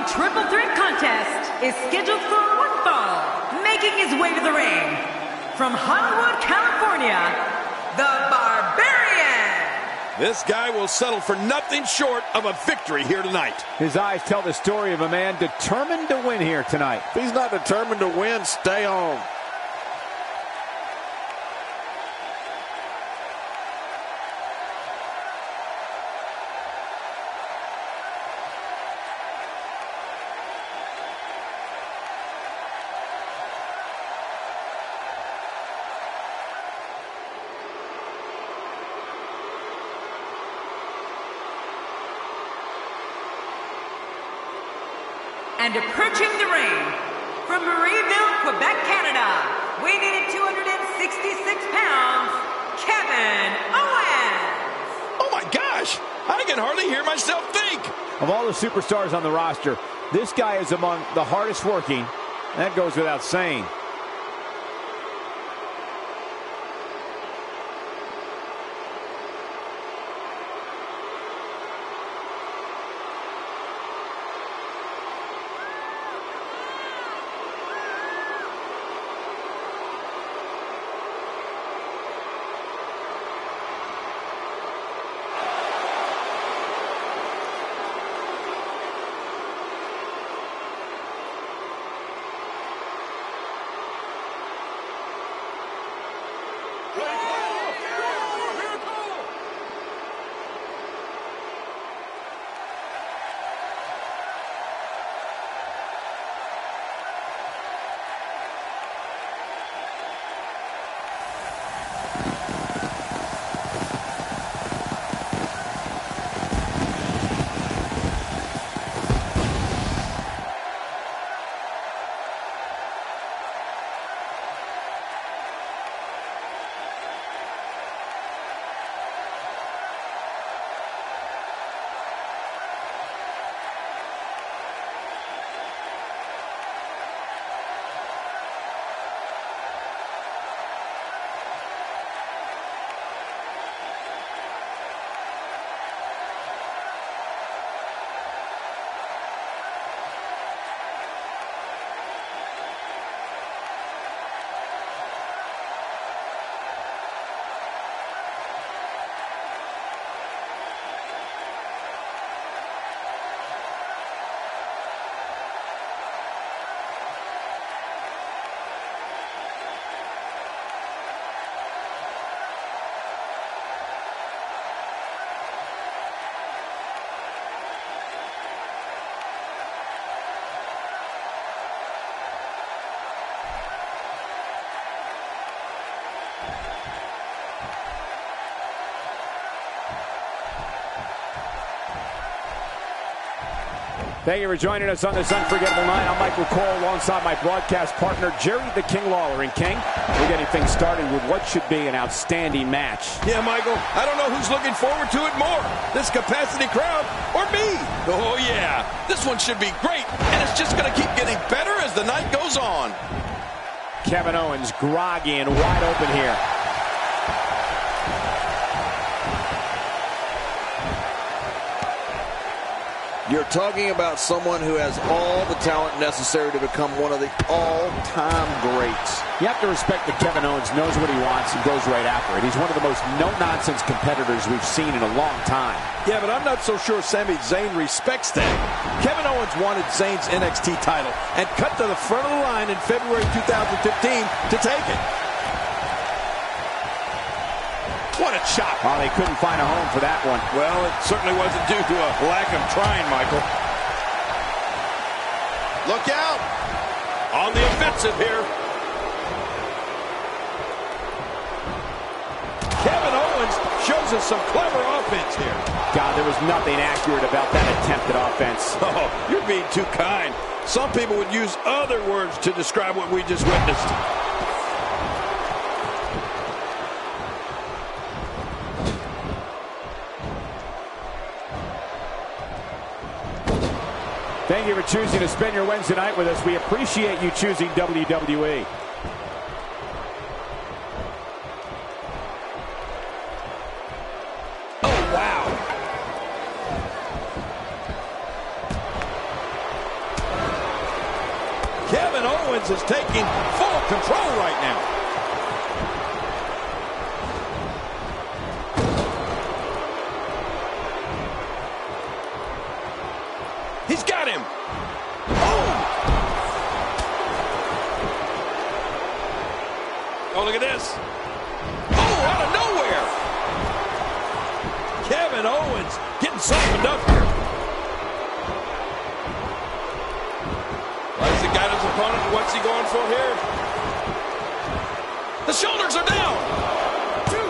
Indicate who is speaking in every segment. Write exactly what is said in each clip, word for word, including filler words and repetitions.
Speaker 1: following triple threat contest is scheduled for one fall. Making his way to the ring, from Hollywood, California, the Barbarian.
Speaker 2: This guy will settle for nothing short of a victory here tonight.
Speaker 3: His eyes tell the story of a man determined to win here tonight.
Speaker 2: If he's not determined to win, stay home.
Speaker 1: And approaching the ring, from Marieville, Quebec, Canada, weighing in at two hundred sixty-six pounds, Kevin Owens.
Speaker 2: Oh my gosh, I can hardly hear myself think.
Speaker 3: Of all the superstars on the roster, this guy is among the hardest working. That goes without saying. Thank you for joining us on this unforgettable night. I'm Michael Cole alongside my broadcast partner, Jerry the King Lawler. And King, we're getting things started with what should be an outstanding match.
Speaker 2: Yeah, Michael, I don't know who's looking forward to it more, this capacity crowd or me. Oh, yeah, this one should be great, and it's just going to keep getting better as the night goes on.
Speaker 3: Kevin Owens groggy and wide open here.
Speaker 2: You're talking about someone who has all the talent necessary to become one of the all-time greats.
Speaker 3: You have to respect that Kevin Owens knows what he wants and goes right after it. He's one of the most no-nonsense competitors we've seen in a long time.
Speaker 2: Yeah, but I'm not so sure Sami Zayn respects that. Kevin Owens wanted Zayn's N X T title and cut to the front of the line in February two thousand fifteen to take it. What a chop.
Speaker 3: Oh, they couldn't find a home for that one.
Speaker 2: Well, it certainly wasn't due to a lack of trying, Michael. Look out. On the offensive here. Kevin Owens shows us some clever offense here.
Speaker 3: God, there was nothing accurate about that attempted offense.
Speaker 2: Oh, you're being too kind. Some people would use other words to describe what we just witnessed.
Speaker 3: Thank you for choosing to spend your Wednesday night with us. We appreciate you choosing W W E.
Speaker 2: Oh, wow. Owens is taking full control right now. He's got him. Oh! Oh, look at this. Oh, out of nowhere. Kevin Owens getting softened up here. Why has he got his opponent? What's he going for here? The shoulders are down. Two.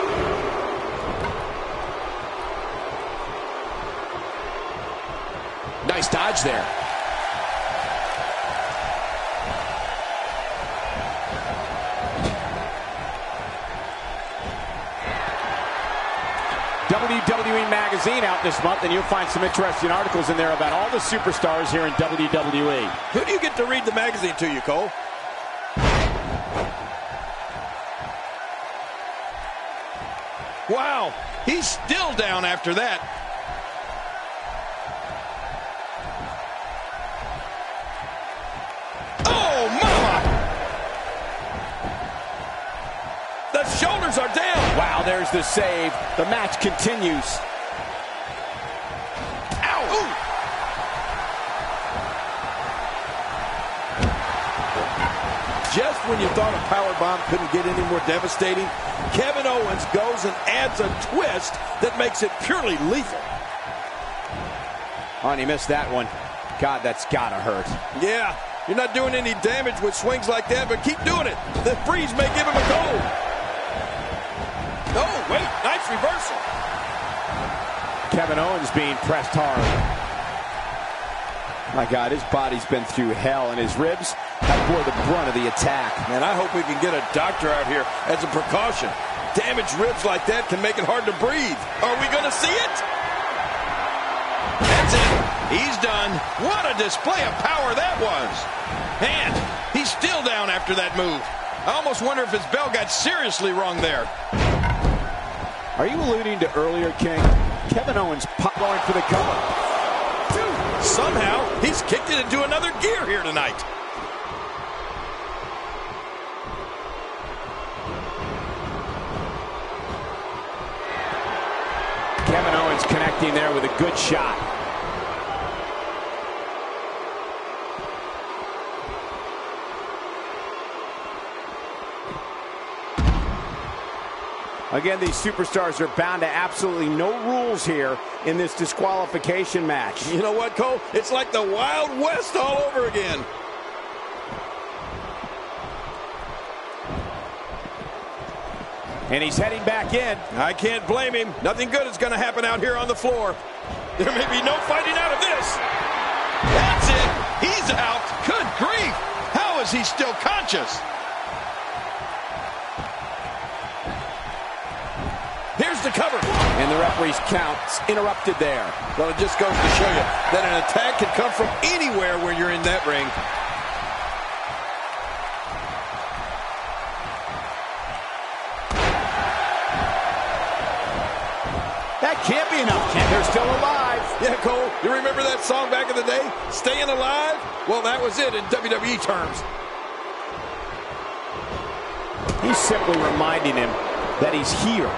Speaker 3: Nice dodge there. W W E Magazine out this month, and you'll find some interesting articles in there about all the superstars here in W W E.
Speaker 2: Who do you get to read the magazine to you, Cole? Wow, he's still down after that. Oh, mama! The shoulders are down.
Speaker 3: Wow, there's the save. The match continues.
Speaker 2: Ow! Ooh. Just when you thought a powerbomb couldn't get any more devastating, Kevin Owens goes and adds a twist that makes it purely lethal.
Speaker 3: Oh, and he missed that one. God, that's gotta hurt.
Speaker 2: Yeah, you're not doing any damage with swings like that, but keep doing it. The freeze may give him a goal. Oh, wait, nice reversal.
Speaker 3: Kevin Owens being pressed hard. My God, his body's been through hell, and his ribs have bore the brunt of the attack.
Speaker 2: Man, I hope we can get a doctor out here as a precaution. Damaged ribs like that can make it hard to breathe. Are we going to see it? That's it. He's done. What a display of power that was. And he's still down after that move. I almost wonder if his bell got seriously wrong there.
Speaker 3: Are you alluding to earlier, King? Kevin Owens pop going for the cover.
Speaker 2: Somehow, he's kicked it into another gear here tonight.
Speaker 3: Kevin Owens connecting there with a good shot. Again, these superstars are bound to absolutely no rules here in this disqualification match.
Speaker 2: You know what, Cole? It's like the Wild West all over again.
Speaker 3: And he's heading back in.
Speaker 2: I can't blame him. Nothing good is going to happen out here on the floor. There may be no fighting out of this. That's it. He's out. Good grief. How is he still conscious? Here's the cover.
Speaker 3: And the referee's count's interrupted there.
Speaker 2: Well, it just goes to show you that an attack can come from anywhere when you're in that ring.
Speaker 3: That can't be enough. They're still alive.
Speaker 2: Yeah, Cole, you remember that song back in the day? Staying Alive? Well, that was it in W W E terms.
Speaker 3: He's simply reminding him that he's here.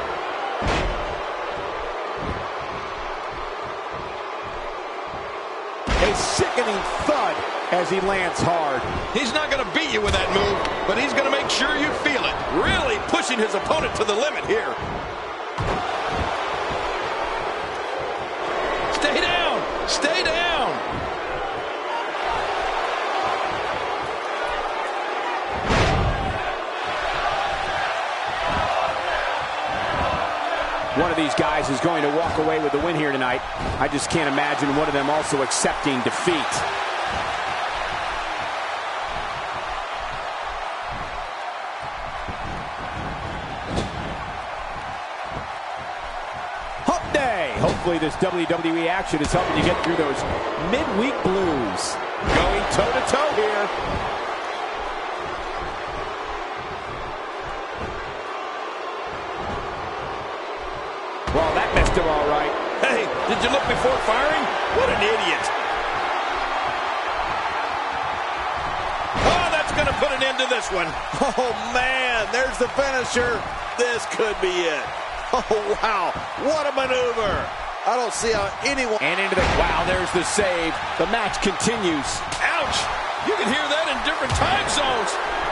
Speaker 3: A sickening thud as he lands hard.
Speaker 2: He's not going to beat you with that move, but he's going to make sure you feel it. Really pushing his opponent to the limit here. Stay down! Stay down!
Speaker 3: One of these guys is going to walk away with the win here tonight. I just can't imagine one of them also accepting defeat. Hump Day! Hopefully this W W E action is helping you get through those midweek blues.
Speaker 2: Going toe-to-toe here.
Speaker 3: Well, that messed him all right.
Speaker 2: Hey, did you look before firing? What an idiot. Oh, going to put an end to this one.
Speaker 4: Oh, man, there's the finisher. This could be it. Oh, wow, what a maneuver. I don't see how anyone...
Speaker 3: And into the... Wow, there's the save. The match continues.
Speaker 2: Ouch! You can hear that in different time zones.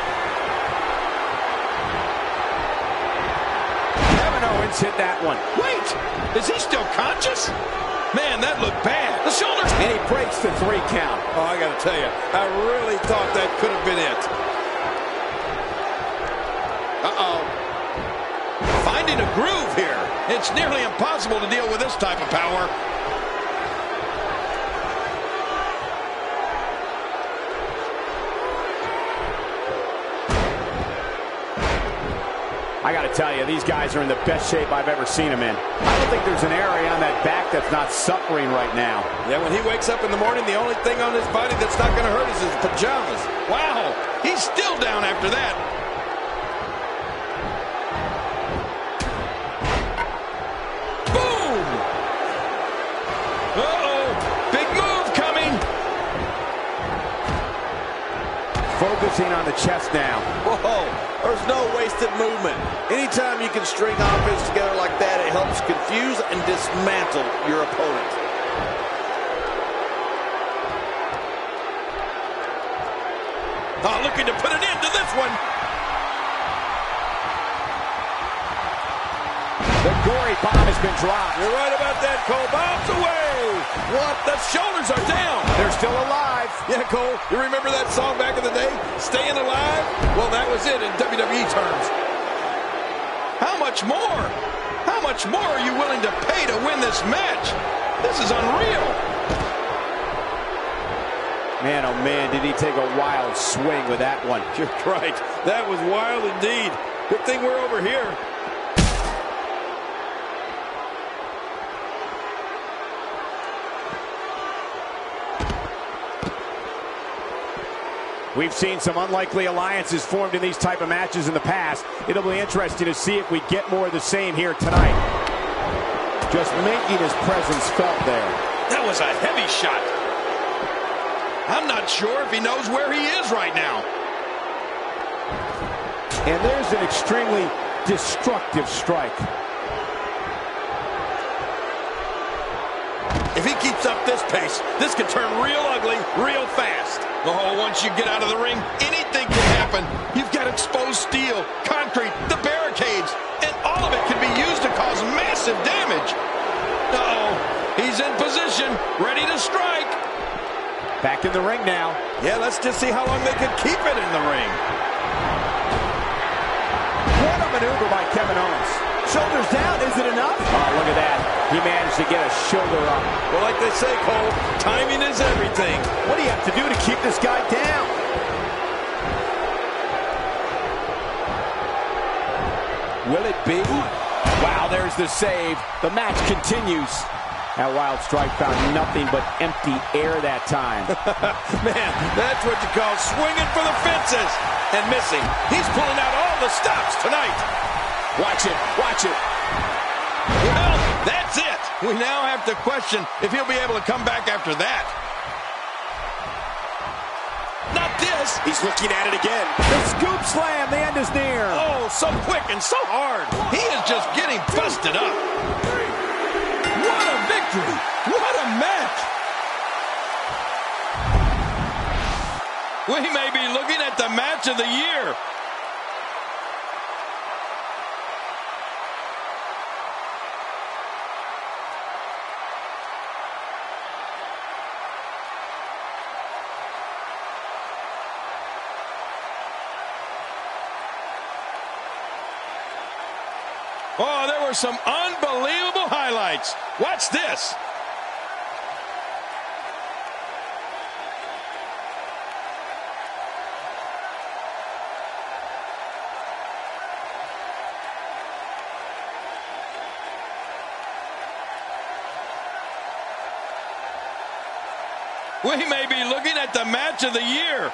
Speaker 3: Kevin Owens hit that one.
Speaker 2: Wait, is he still conscious? Man, that looked bad. The shoulders.
Speaker 3: And he breaks the three count.
Speaker 2: Oh, I got to tell you, I really thought that could have been it. Uh-oh. Finding a groove here. It's nearly impossible to deal with this type of power.
Speaker 3: I got to tell you, these guys are in the best shape I've ever seen them in. I don't think there's an area on that back that's not suffering right now.
Speaker 2: Yeah, when he wakes up in the morning, the only thing on his body that's not going to hurt is his pajamas. Wow, he's still down after that. Boom! Uh-oh, big move coming.
Speaker 3: Focusing on the chest now.
Speaker 4: Whoa, there's no wasted movement. Anytime you can string offense together like that, it helps confuse and dismantle your opponent.
Speaker 2: Oh, looking to put an end to this one.
Speaker 3: The gory bomb has been dropped.
Speaker 2: You're right about that, Cole. Bombs away. What? The shoulders are down.
Speaker 3: They're still alive.
Speaker 2: Yeah, Cole, you remember that song back in the day? Staying Alive? Well, that was it in W W E terms. How much more? How much more are you willing to pay to win this match? This is unreal.
Speaker 3: Man, oh man, did he take a wild swing with that one.
Speaker 2: You're right. That was wild indeed. Good thing we're over here.
Speaker 3: We've seen some unlikely alliances formed in these type of matches in the past. It'll be interesting to see if we get more of the same here tonight. Just making his presence felt there.
Speaker 2: That was a heavy shot. I'm not sure if he knows where he is right now.
Speaker 3: And there's an extremely destructive strike.
Speaker 2: If he keeps up this pace, this could turn real ugly real fast. Oh, once you get out of the ring, anything can happen. You've got exposed steel, concrete, the barricades, and all of it can be used to cause massive damage. Uh-oh, he's in position, ready to strike.
Speaker 3: Back in the ring now.
Speaker 2: Yeah, let's just see how long they can keep it in the ring.
Speaker 3: What a maneuver by Kevin Owens. Shoulders down, is it enough? Oh, look at that. He managed to get a shoulder up.
Speaker 2: Well, like they say, Cole, timing is everything.
Speaker 3: What do you have to do to keep this guy down? Will it be? Wow, there's the save. The match continues. That wild strike found nothing but empty air that time.
Speaker 2: Man, that's what you call swinging for the fences and missing. He's pulling out all the stops tonight.
Speaker 3: Watch it, watch it.
Speaker 2: Well, that's it. We now have to question if he'll be able to come back after that. Not this.
Speaker 3: He's looking at it again. The scoop slam, the end is near.
Speaker 2: Oh, so quick and so hard. He is just getting busted up. What a victory. What a match. We may be looking at the match of the year. Oh, there were some unbelievable highlights. Watch this. We may be looking at the match of the year.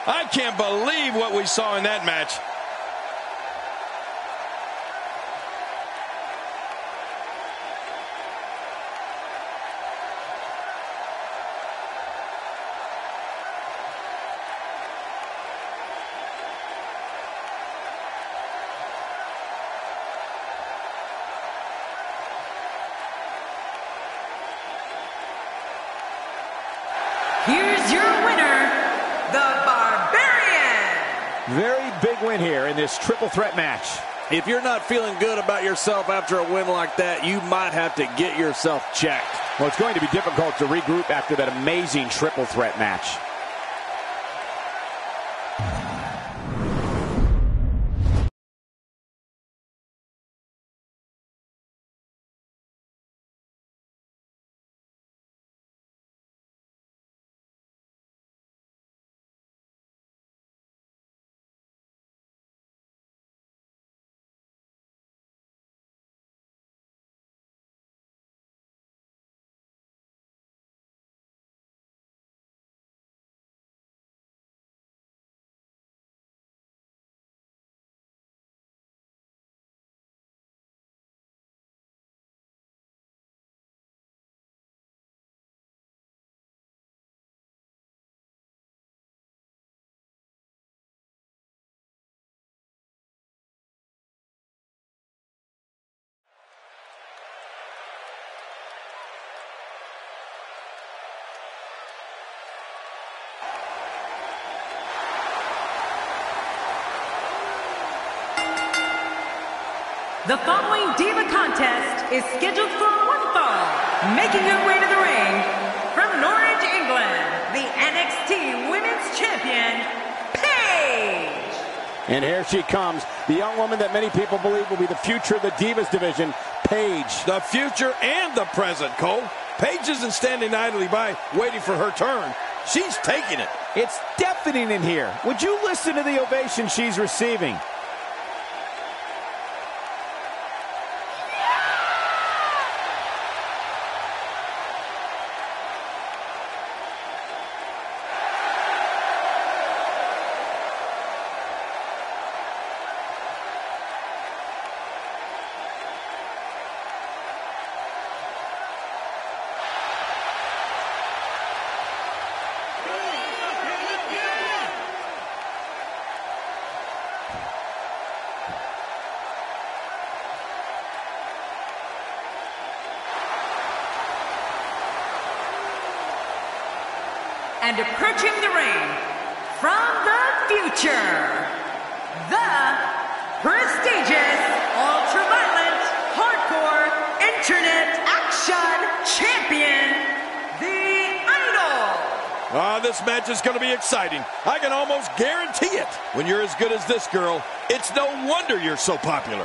Speaker 2: I can't believe what we saw in that match.
Speaker 1: Here's your winner, the Barbarian.
Speaker 3: Very big win here in this triple threat match.
Speaker 4: If you're not feeling good about yourself after a win like that, you might have to get yourself checked.
Speaker 3: Well, it's going to be difficult to regroup after that amazing triple threat match.
Speaker 1: The following Diva contest is scheduled for one fall. Making her way to the ring from Norwich, England, the N X T Women's Champion, Paige.
Speaker 3: And here she comes, the young woman that many people believe will be the future of the Divas division, Paige.
Speaker 2: The future and the present, Cole. Paige isn't standing idly by waiting for her turn. She's taking it.
Speaker 3: It's deafening in here. Would you listen to the ovation she's receiving?
Speaker 1: And approaching the ring from the future, the prestigious, ultra-violent, hardcore, internet action champion, the Idol.
Speaker 2: Ah, this match is going to be exciting. I can almost guarantee it. When you're as good as this girl, it's no wonder you're so popular.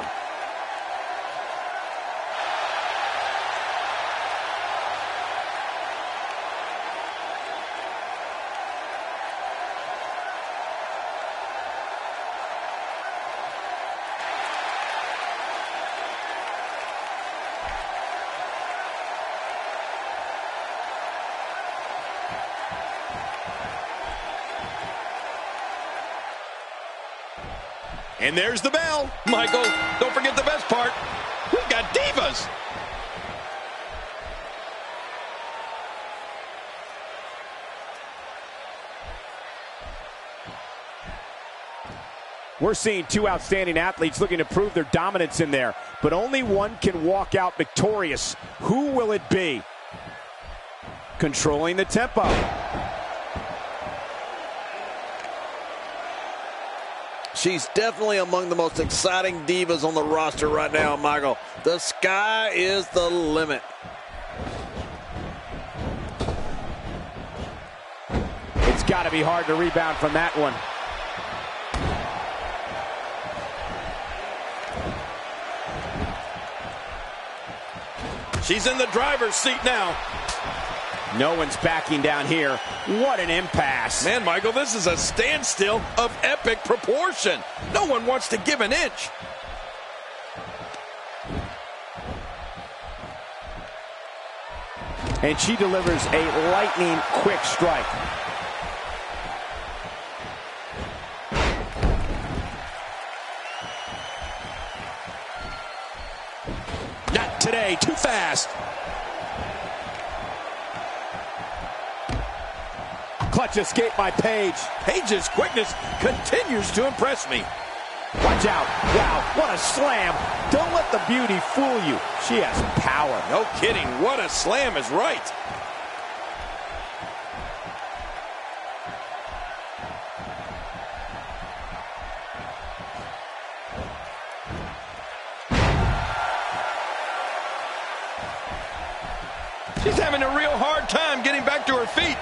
Speaker 2: And there's the bell. Michael, don't forget the best part. We've got Divas.
Speaker 3: We're seeing two outstanding athletes looking to prove their dominance in there, but only one can walk out victorious. Who will it be? Controlling the tempo.
Speaker 4: She's definitely among the most exciting divas on the roster right now, Michael. The sky is the limit.
Speaker 3: It's got to be hard to rebound from that one.
Speaker 2: She's in the driver's seat now.
Speaker 3: No one's backing down here. What an impasse.
Speaker 2: Man, Michael, this is a standstill of epic proportion. No one wants to give an inch.
Speaker 3: And she delivers a lightning quick strike.
Speaker 2: today. Too fast.
Speaker 3: Clutch escape by Paige.
Speaker 2: Paige's quickness continues to impress me.
Speaker 3: Watch out. Wow, what a slam. Don't let the beauty fool you. She has power.
Speaker 2: No kidding. What a slam is right. She's having a real hard time getting back to her feet.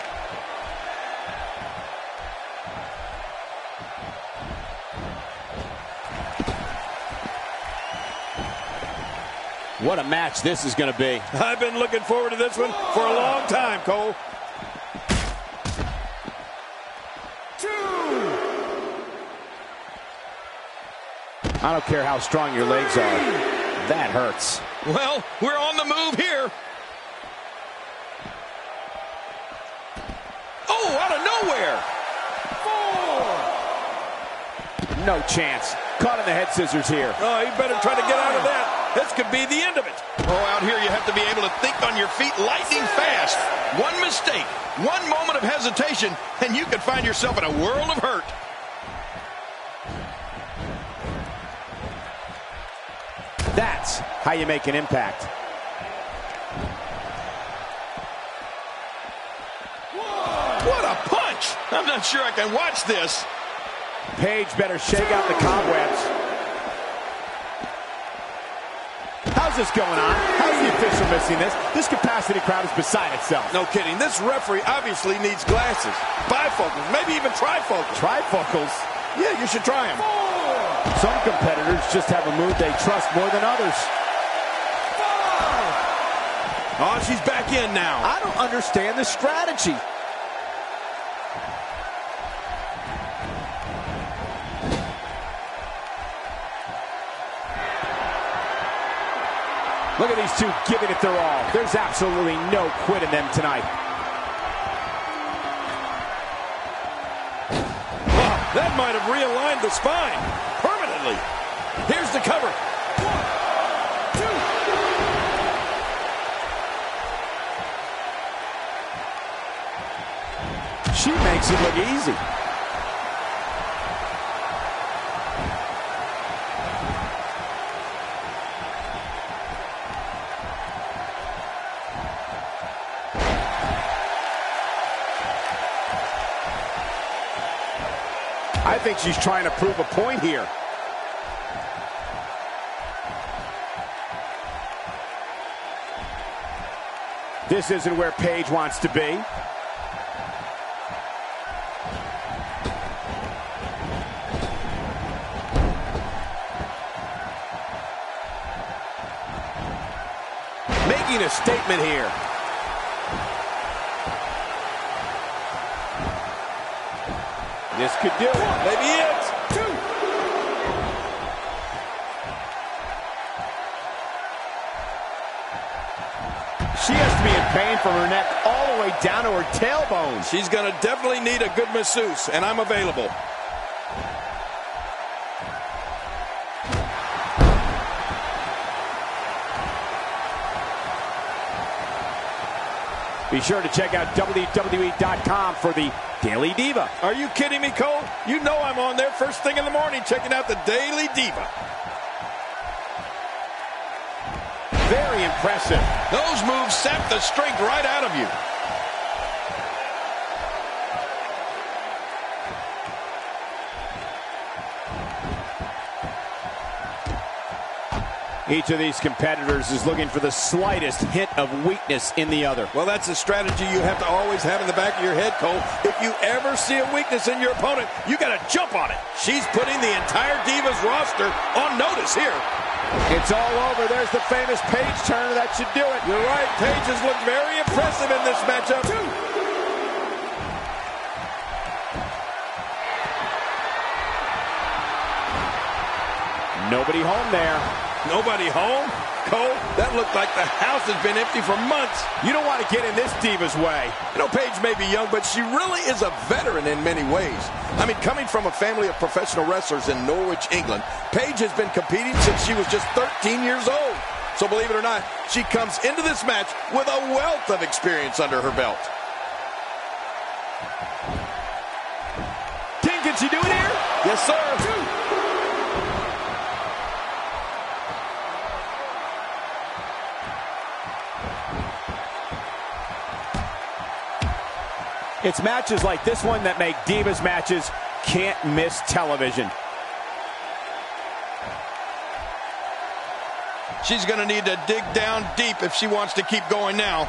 Speaker 3: What a match this is going to be.
Speaker 2: I've been looking forward to this one for a long time, Cole.
Speaker 3: Two. I don't care how strong your legs are. That hurts.
Speaker 2: Well, we're on the move here. Oh, out of nowhere.
Speaker 3: Four. No chance. Caught in the head scissors here.
Speaker 2: Oh, he better try to get out of that. This could be the end of it. Oh, out here you have to be able to think on your feet lightning fast. One mistake, one moment of hesitation, and you could find yourself in a world of hurt.
Speaker 3: That's how you make an impact.
Speaker 2: What a punch! I'm not sure I can watch this.
Speaker 3: Paige better shake out the cobwebs. How's this going on? How's the official missing this? This capacity crowd is beside itself.
Speaker 2: No kidding. This referee obviously needs glasses. Bifocals, maybe even trifocals.
Speaker 3: Trifocals?
Speaker 2: Yeah, you should try them.
Speaker 3: Some competitors just have a move they trust more than others.
Speaker 2: Oh, she's back in now.
Speaker 3: I don't understand the strategy. Look at these two giving it their all. There's absolutely no quit in them tonight.
Speaker 2: Wow, that might have realigned the spine permanently. Here's the cover. One,
Speaker 3: two. She makes it look easy. I think she's trying to prove a point here. This isn't where Paige wants to be. Making a statement here. This could do it.
Speaker 2: maybe it.
Speaker 3: Two. She has to be in pain from her neck all the way down to her tailbone.
Speaker 2: She's going to definitely need a good masseuse, and I'm available.
Speaker 3: Be sure to check out W W E dot com for the Daily Diva.
Speaker 2: Are you kidding me, Cole? You know I'm on there first thing in the morning checking out the Daily Diva.
Speaker 3: Very impressive.
Speaker 2: Those moves sap the strength right out of you.
Speaker 3: Each of these competitors is looking for the slightest hint of weakness in the other.
Speaker 2: Well, that's a strategy you have to always have in the back of your head, Cole. If you ever see a weakness in your opponent, you got to jump on it. She's putting the entire Divas roster on notice here.
Speaker 3: It's all over. There's the famous Paige turn. That should do it.
Speaker 2: You're right. Paige has looked very impressive in this matchup.
Speaker 3: Two. Nobody home there.
Speaker 2: Nobody home? Cole, that looked like the house has been empty for months.
Speaker 3: You don't want to get in this Diva's way.
Speaker 2: You know, Paige may be young, but she really is a veteran in many ways. I mean, coming from a family of professional wrestlers in Norwich, England, Paige has been competing since she was just thirteen years old. So believe it or not, she comes into this match with a wealth of experience under her belt.
Speaker 3: King, can she do it here?
Speaker 2: Yes, sir.
Speaker 3: It's matches like this one that make Divas matches can't miss television.
Speaker 2: She's going to need to dig down deep if she wants to keep going now.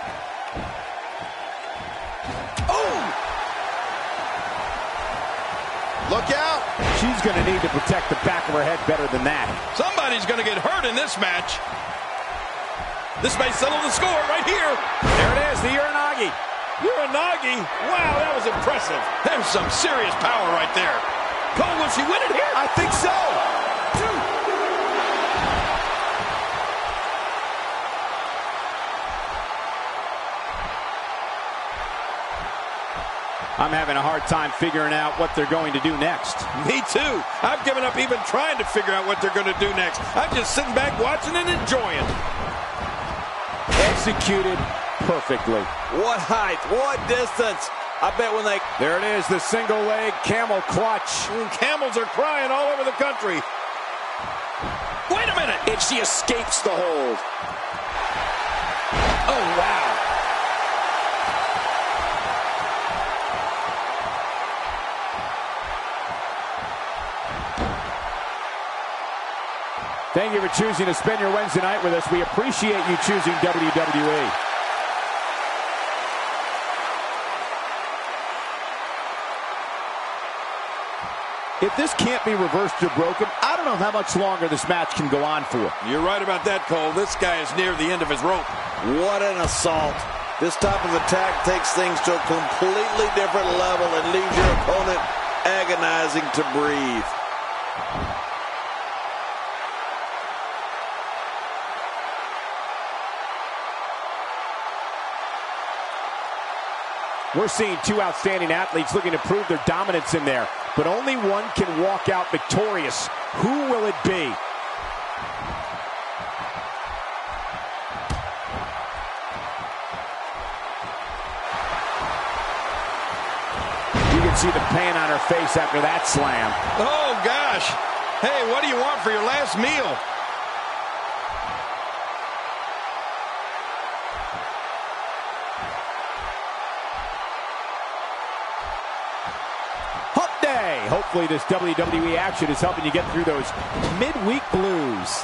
Speaker 2: Oh! Look out!
Speaker 3: She's going to need to protect the back of her head better than that.
Speaker 2: Somebody's going to get hurt in this match. This may settle the score right here.
Speaker 3: There it is, the Uranagi.
Speaker 2: Uranagi? Wow, that was impressive. There's some serious power right there. Cole, will she win it here?
Speaker 3: I think so.
Speaker 2: Two.
Speaker 3: I'm having a hard time figuring out what they're going to do next.
Speaker 2: Me too. I've given up even trying to figure out what they're going to do next. I'm just sitting back watching and enjoying.
Speaker 3: Executed perfectly.
Speaker 4: What height, what distance. I bet when they...
Speaker 3: There it is, the single leg camel clutch.
Speaker 2: Mm, camels are crying all over the country. Wait a minute.
Speaker 3: And she escapes the hold. Oh, wow. Thank you for choosing to spend your Wednesday night with us. We appreciate you choosing W W E. If this can't be reversed or broken, I don't know how much longer this match can go on for.
Speaker 2: You're right about that, Cole. This guy is near the end of his rope.
Speaker 4: What an assault. This type of attack takes things to a completely different level and leaves your opponent agonizing to breathe.
Speaker 3: We're seeing two outstanding athletes looking to prove their dominance in there, but only one can walk out victorious. Who will it be? You can see the pain on her face after that slam.
Speaker 2: Oh, gosh. Hey, what do you want for your last meal?
Speaker 3: Hopefully this W W E action is helping you get through those midweek blues.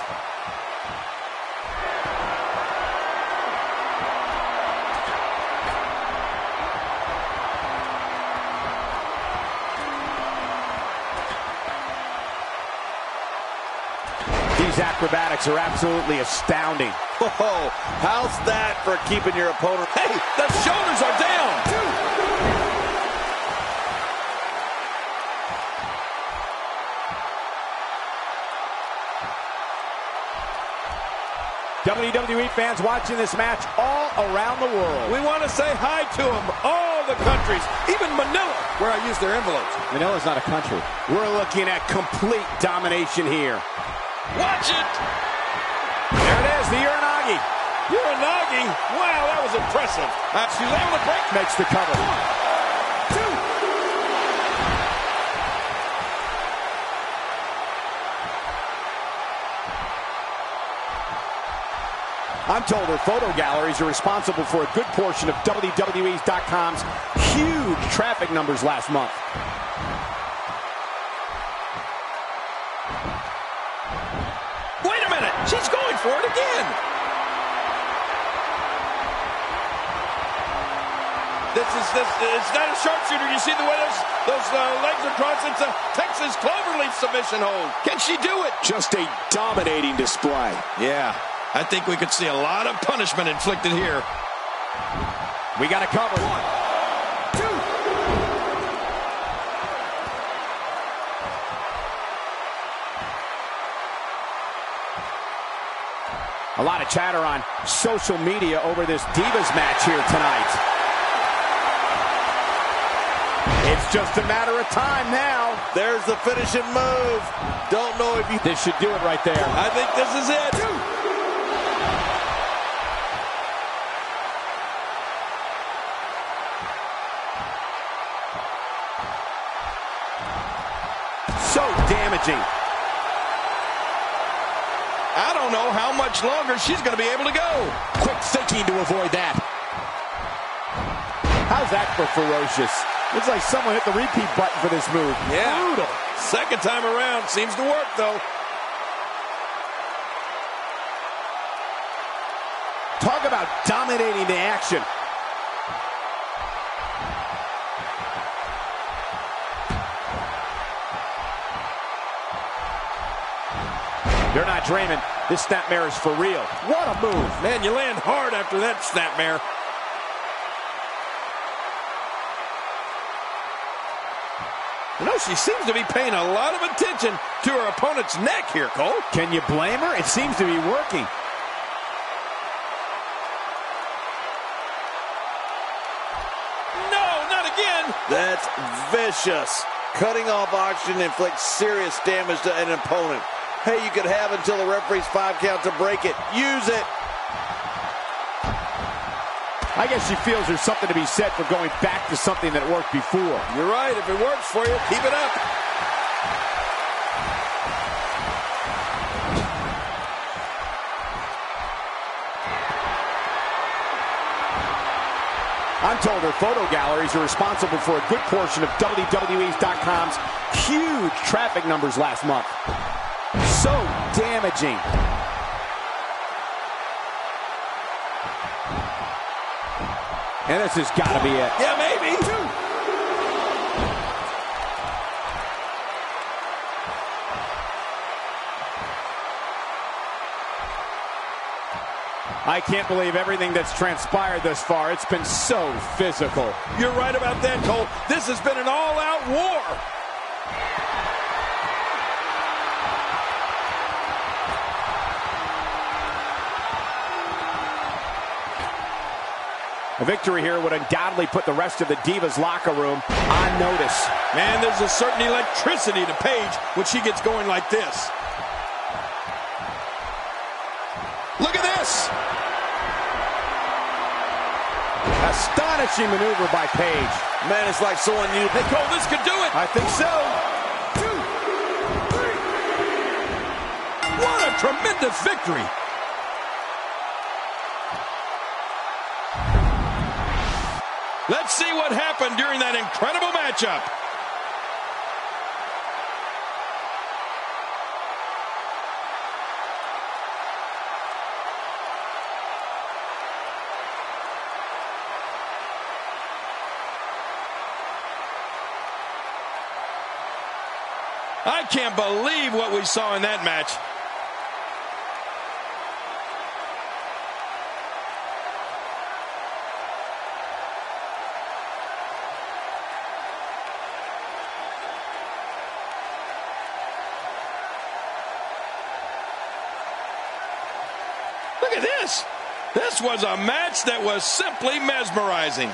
Speaker 3: These acrobatics are absolutely astounding.
Speaker 4: Whoa, how's that for keeping your opponent?
Speaker 2: Hey, the shoulders are down.
Speaker 3: W W E fans watching this match all around the world.
Speaker 2: We want to say hi to them, all the countries, even Manila, where I use their envelopes.
Speaker 3: Manila's not a country. We're looking at complete domination here.
Speaker 2: Watch it!
Speaker 3: There it is, the Uranagi.
Speaker 2: Uranagi? Wow, that was impressive. Uh, she's able to break.
Speaker 3: Makes the cover.
Speaker 2: One, two.
Speaker 3: I'm told her photo galleries are responsible for a good portion of W W E dot com's huge traffic numbers last month.
Speaker 2: Wait a minute! She's going for it again! This is this. It's not a sharpshooter. You see the way those those uh, legs are crossed? It's a Texas cloverleaf submission hold. Can she do it?
Speaker 3: Just a dominating display.
Speaker 2: Yeah. I think we could see a lot of punishment inflicted here.
Speaker 3: We got a cover.
Speaker 2: One, two.
Speaker 3: A lot of chatter on social media over this Divas match here tonight. It's just a matter of time now.
Speaker 4: There's the finishing move. Don't know if you...
Speaker 3: This should do it right there.
Speaker 2: I think this is it. Two.
Speaker 3: so damaging.
Speaker 2: I don't know how much longer she's going to be able to go.
Speaker 3: Quick thinking to avoid that. How's that for ferocious? Looks like someone hit the repeat button for this move.
Speaker 2: Yeah.
Speaker 3: Brutal.
Speaker 2: Second time around seems to work, though.
Speaker 3: Talk about dominating the action. They're not dreaming. This snapmare is for real. What a move.
Speaker 2: Man, you land hard after that snapmare. You know, she seems to be paying a lot of attention to her opponent's neck here, Cole.
Speaker 3: Can you blame her? It seems to be working.
Speaker 2: No, not again.
Speaker 4: That's vicious. Cutting off oxygen inflicts serious damage to an opponent. Hey, you could have until the referee's five count to break it. Use it.
Speaker 3: I guess she feels there's something to be said for going back to something that worked before.
Speaker 2: You're right. If it works for you, keep it up.
Speaker 3: I'm told her photo galleries are responsible for a good portion of W W E dot com's huge traffic numbers last month. So damaging. And this has got to be it.
Speaker 2: Yeah, maybe.
Speaker 3: I can't believe everything that's transpired thus far. It's been so physical.
Speaker 2: You're right about that, Cole. This has been an all-out war.
Speaker 3: A victory here would undoubtedly put the rest of the Divas locker room on notice.
Speaker 2: Man, there's a certain electricity to Paige when she gets going like this. Look at this.
Speaker 3: Astonishing maneuver by Paige.
Speaker 4: Man, it's like someone new.
Speaker 2: Hey, Cole, this could do it.
Speaker 3: I think so.
Speaker 2: Two, three. What a tremendous victory. Let's see what happened during that incredible matchup. I can't believe what we saw in that match. Look at this. This was a match that was simply mesmerizing.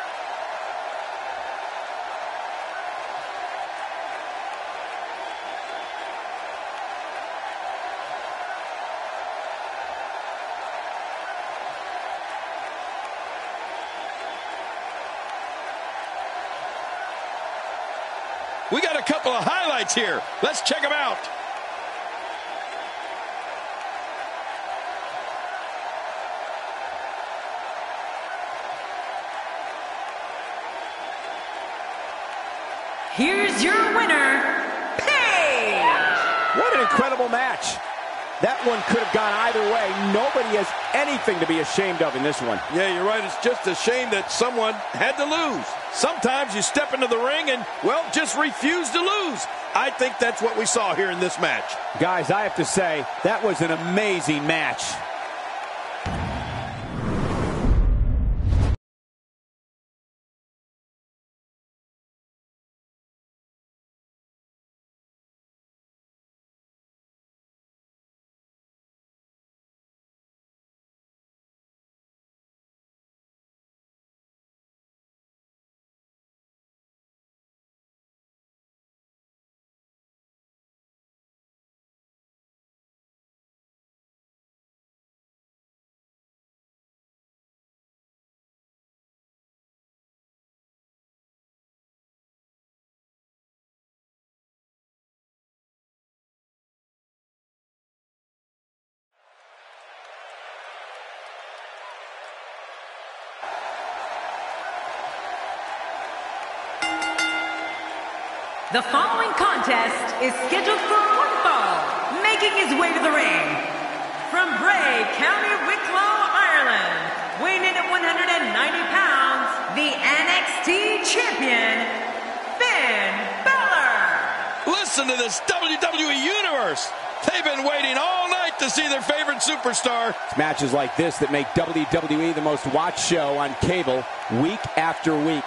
Speaker 2: We got a couple of highlights here. Let's check them out.
Speaker 1: Here's your winner, Paige!
Speaker 3: What an incredible match. That one could have gone either way. Nobody has anything to be ashamed of in this one.
Speaker 2: Yeah, you're right. It's just a shame that someone had to lose. Sometimes you step into the ring and, well, just refuse to lose. I think that's what we saw here in this match.
Speaker 3: Guys, I have to say, that was an amazing match.
Speaker 1: The following contest is scheduled for one fall, making his way to the ring. From Bray, County Wicklow, Ireland, weighing in at one hundred ninety pounds, the N X T Champion, Finn Balor.
Speaker 2: Listen to this W W E Universe. They've been waiting all night to see their favorite superstar.
Speaker 3: It's matches like this that make W W E the most watched show on cable week after week.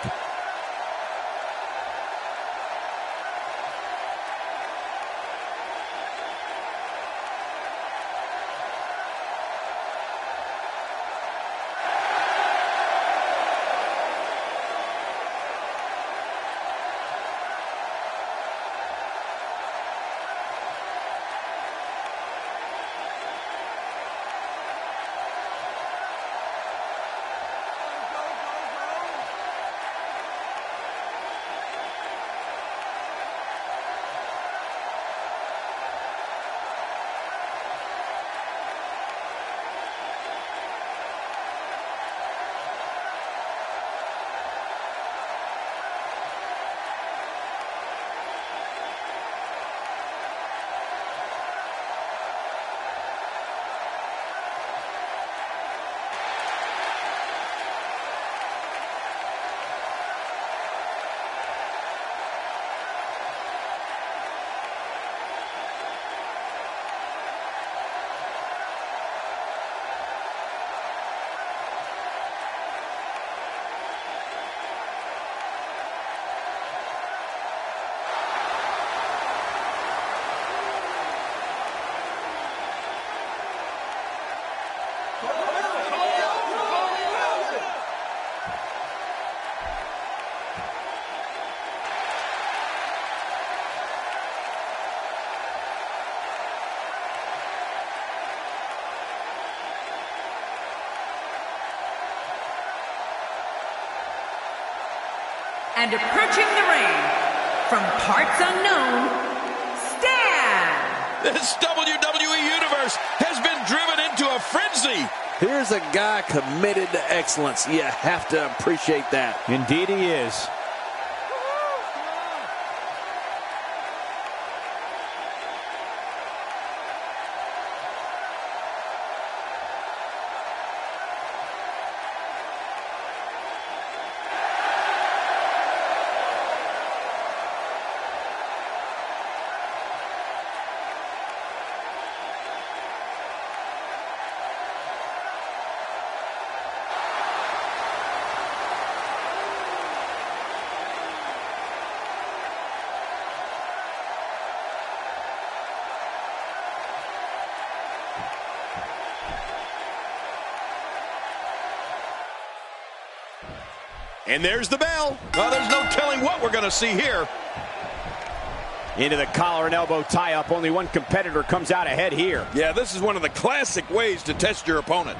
Speaker 1: And approaching the ring, from parts unknown, Stan!
Speaker 2: This W W E Universe has been driven into a frenzy.
Speaker 4: Here's a guy committed to excellence. You have to appreciate that.
Speaker 3: Indeed he is.
Speaker 2: And there's the bell. Well, there's no telling what we're going to see here.
Speaker 3: Into the collar and elbow tie-up. Only one competitor comes out ahead here.
Speaker 2: Yeah, this is one of the classic ways to test your opponent.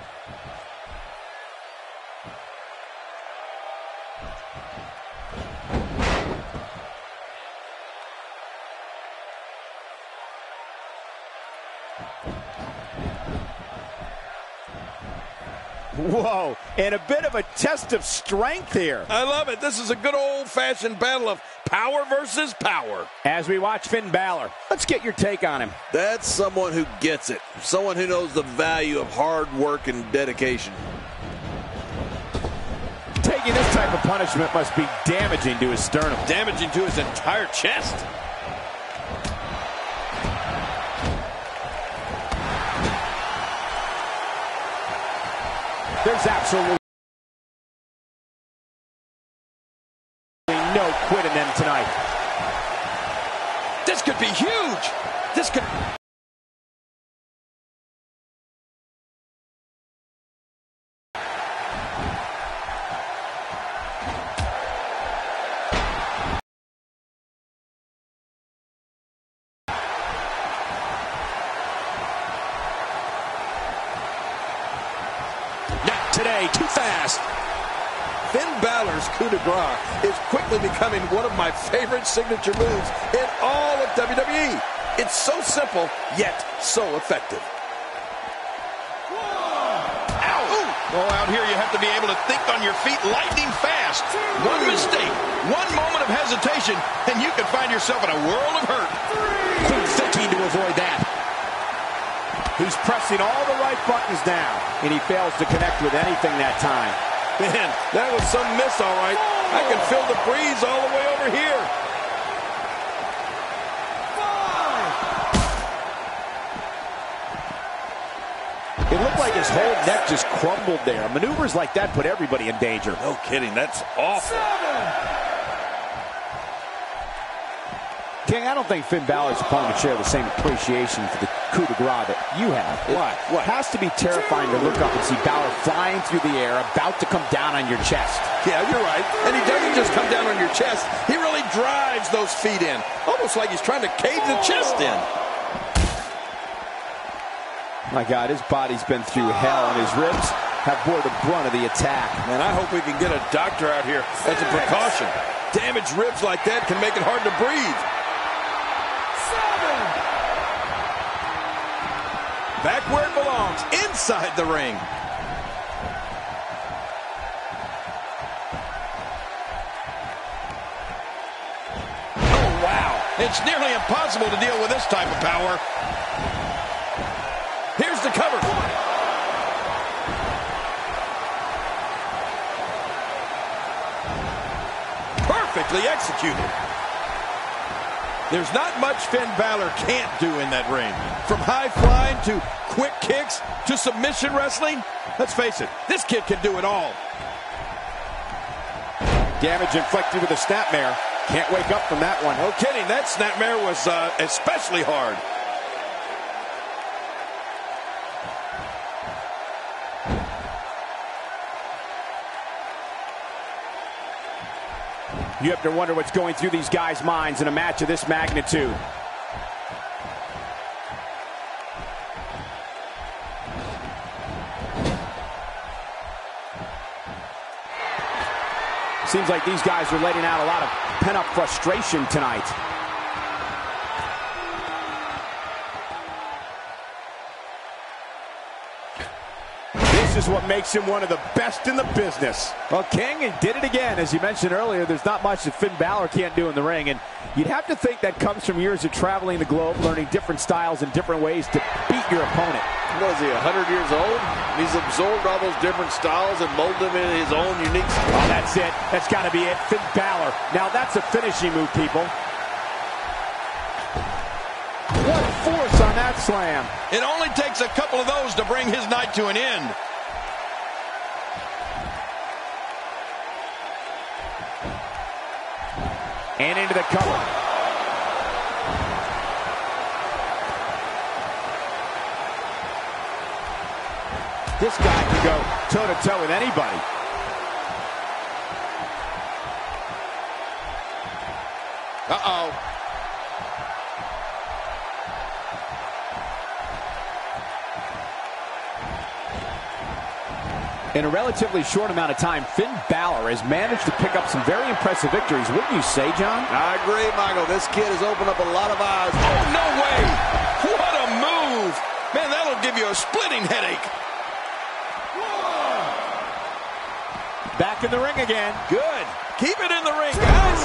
Speaker 3: Whoa, and a bit of a test of strength here.
Speaker 2: I love it. This is a good old-fashioned battle of power versus power.
Speaker 3: As we watch Finn Balor, let's get your take on him.
Speaker 4: That's someone who gets it. Someone who knows the value of hard work and dedication.
Speaker 3: Taking this type of punishment must be damaging to his sternum.
Speaker 2: Damaging to his entire chest.
Speaker 3: There's absolutely no quit in them tonight.
Speaker 2: This could be huge. This could...
Speaker 3: Today, too fast.
Speaker 2: Finn Balor's coup de grace is quickly becoming one of my favorite signature moves in all of W W E. It's so simple, yet so effective. Ow! Well, out here you have to be able to think on your feet lightning fast. One mistake, one moment of hesitation, and you can find yourself in a world of hurt.
Speaker 3: Quick thinking to avoid that. He's pressing all the right buttons now, and he fails to connect with anything that time.
Speaker 2: Man, that was some miss, all right. I can feel the breeze all the way over here.
Speaker 3: It looked like his whole neck just crumbled there. Maneuvers like that put everybody in danger.
Speaker 2: No kidding, that's awful.
Speaker 3: King, I don't think Finn Balor's opponent would share the same appreciation for the coup de grace that you have.
Speaker 2: Why?
Speaker 3: It has to be terrifying to look up and see Balor flying through the air, about to come down on your chest.
Speaker 2: Yeah, you're right. And he doesn't just come down on your chest. He really drives those feet in. Almost like he's trying to cave the chest in.
Speaker 3: My God, his body's been through hell, and his ribs have bore the brunt of the attack.
Speaker 2: Man, I hope we can get a doctor out here as a precaution. Damaged ribs like that can make it hard to breathe. Back where it belongs, inside the ring. Oh, wow. It's nearly impossible to deal with this type of power. Here's the cover. Perfectly executed. There's not much Finn Balor can't do in that ring. From high flying to quick kicks to submission wrestling. Let's face it, this kid can do it all.
Speaker 3: Damage inflicted with a snapmare. Can't wake up from that one.
Speaker 2: No kidding, that snapmare was uh, especially hard.
Speaker 3: You have to wonder what's going through these guys' minds in a match of this magnitude. Seems like these guys are letting out a lot of pent-up frustration tonight. This is what makes him one of the best in the business. Well, King did it again. As you mentioned earlier, there's not much that Finn Balor can't do in the ring, and you'd have to think that comes from years of traveling the globe, learning different styles and different ways to beat your opponent.
Speaker 4: Was he one hundred years old? He's absorbed all those different styles and molded them in his own unique style.
Speaker 3: Oh, that's it. That's got to be it. Finn Balor. Now that's a finishing move, people. What force on that slam.
Speaker 2: It only takes a couple of those to bring his night to an end.
Speaker 3: And into the cover. This guy can go toe-to-toe with anybody.
Speaker 2: Uh-oh.
Speaker 3: In a relatively short amount of time, Finn Balor has managed to pick up some very impressive victories. Wouldn't you say, John?
Speaker 4: I agree, Michael. This kid has opened up a lot of eyes.
Speaker 2: Oh, no way! What a move! Man, that'll give you a splitting headache.
Speaker 3: Back in the ring again.
Speaker 2: Good. Keep it in the ring, guys.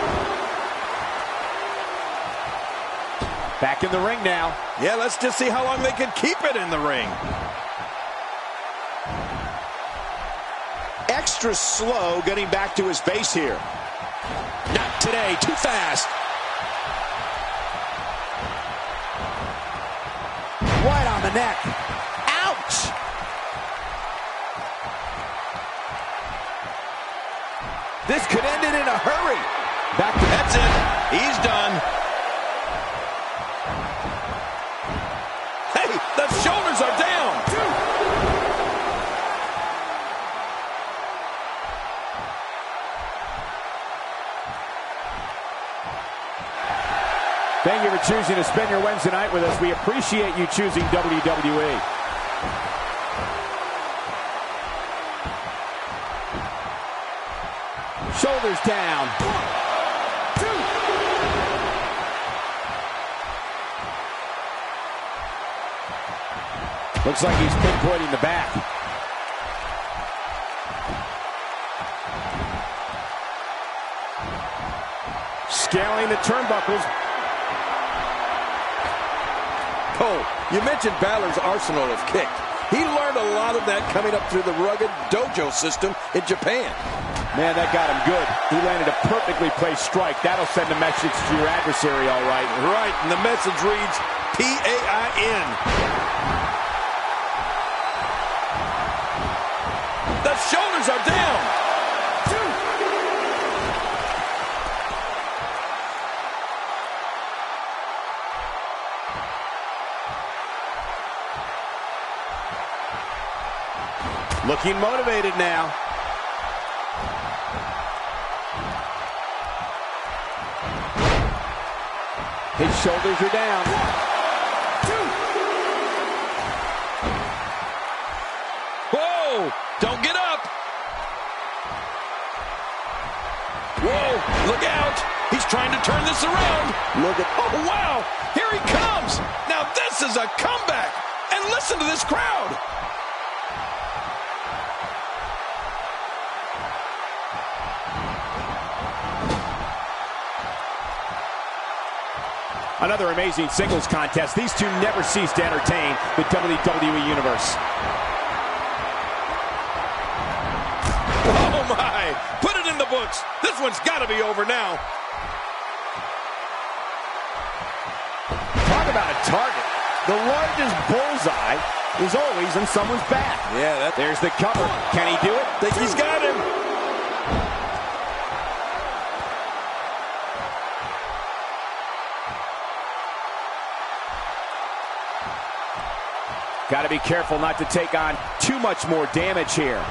Speaker 3: Back in the ring now.
Speaker 2: Yeah, let's just see how long they can keep it in the ring.
Speaker 3: Extra slow getting back to his base here. Not today, too fast. Right on the neck. Ouch! This could end it in a hurry. Back to
Speaker 2: That's it. He's done. Hey, the shoulders are down.
Speaker 3: Thank you for choosing to spend your Wednesday night with us. We appreciate you choosing W W E. Shoulders down. One, two. Looks like he's pinpointing the back. Scaling the turnbuckles.
Speaker 2: Cole, you mentioned Balor's arsenal of kick. He learned a lot of that coming up through the rugged dojo system in Japan.
Speaker 3: Man, that got him good. He landed a perfectly placed strike. That'll send a message to your adversary, all right.
Speaker 2: Right, and the message reads P A I N. The shoulders are down.
Speaker 3: Looking motivated now. His shoulders are down.
Speaker 2: Whoa! Don't get up! Whoa! Look out! He's trying to turn this around.
Speaker 3: Look at...
Speaker 2: Oh, wow! Here he comes! Now this is a comeback! And listen to this crowd!
Speaker 3: Another amazing singles contest. These two never cease to entertain the W W E Universe.
Speaker 2: Oh, my! Put it in the books. This one's got to be over now.
Speaker 3: Talk about a target. The largest bullseye is always in someone's back.
Speaker 2: Yeah, that...
Speaker 3: There's the cover. Can he do it?
Speaker 2: Think he's got him.
Speaker 3: Got to be careful not to take on too much more damage here.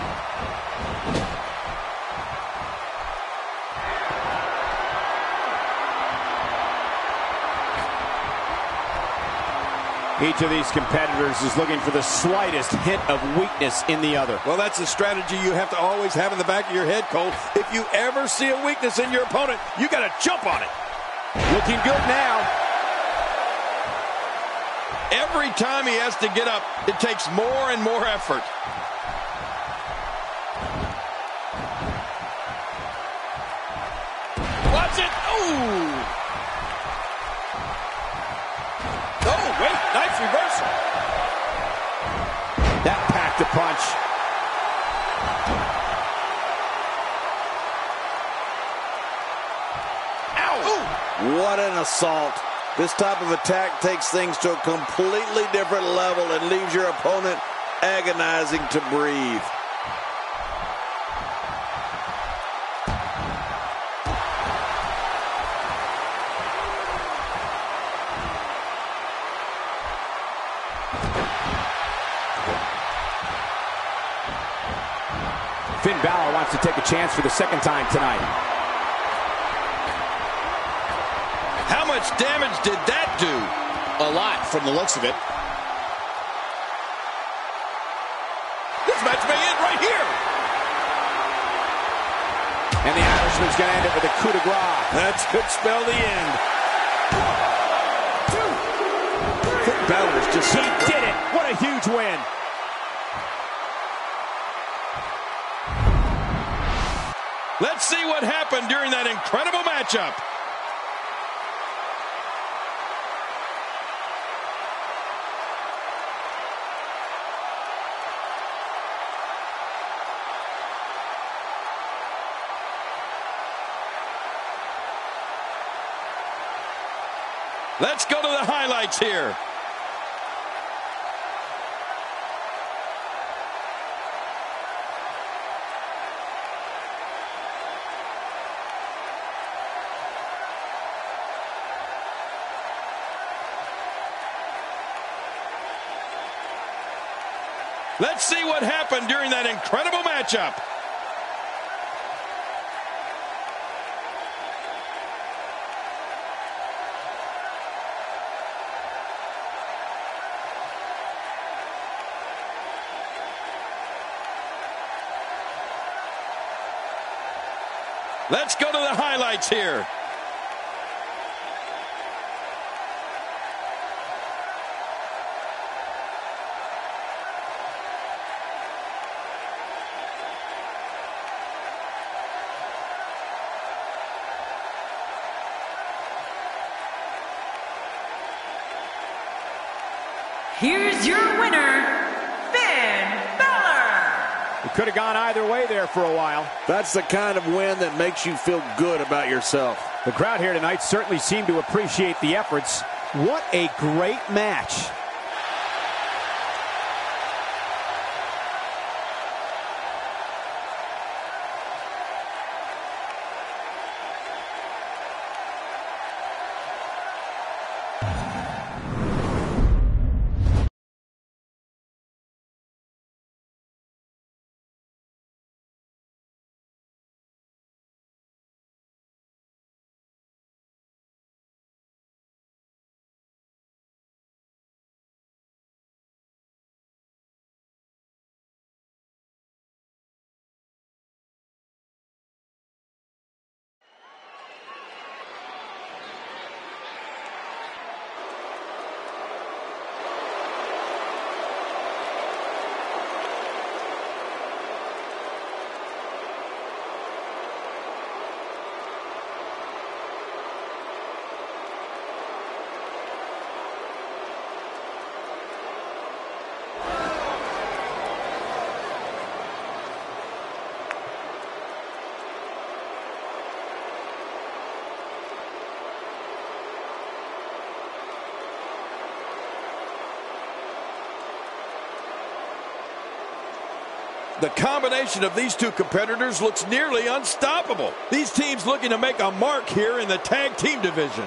Speaker 3: Each of these competitors is looking for the slightest hint of weakness in the other.
Speaker 2: Well, that's a strategy you have to always have in the back of your head, Cole. If you ever see a weakness in your opponent, you got to jump on it.
Speaker 3: Looking good now.
Speaker 2: Every time he has to get up, it takes more and more effort. Watch it. Ooh. Oh, wait. Nice reversal.
Speaker 3: That packed a punch.
Speaker 2: Ow.
Speaker 4: Ooh. What an assault. This type of attack takes things to a completely different level and leaves your opponent agonizing to breathe.
Speaker 3: Finn Balor wants to take a chance for the second time tonight.
Speaker 2: How much damage did that do?
Speaker 3: A lot from the looks of it.
Speaker 2: This match may end right here.
Speaker 3: And the Irishman's going to end it with a coup de grace.
Speaker 2: That could spell the end. Finn Balor's just...
Speaker 3: He did it. What a huge win.
Speaker 2: Let's see what happened during that incredible matchup. Let's go to the highlights here. Let's see what happened during that incredible matchup. Let's go to the highlights here.
Speaker 1: here's your winner, Finn Balor.
Speaker 3: It could have gone either way there for a while.
Speaker 4: That's the kind of win that makes you feel good about yourself.
Speaker 3: The crowd here tonight certainly seemed to appreciate the efforts. What a great match.
Speaker 2: The combination of these two competitors looks nearly unstoppable. These teams looking to make a mark here in the tag team division.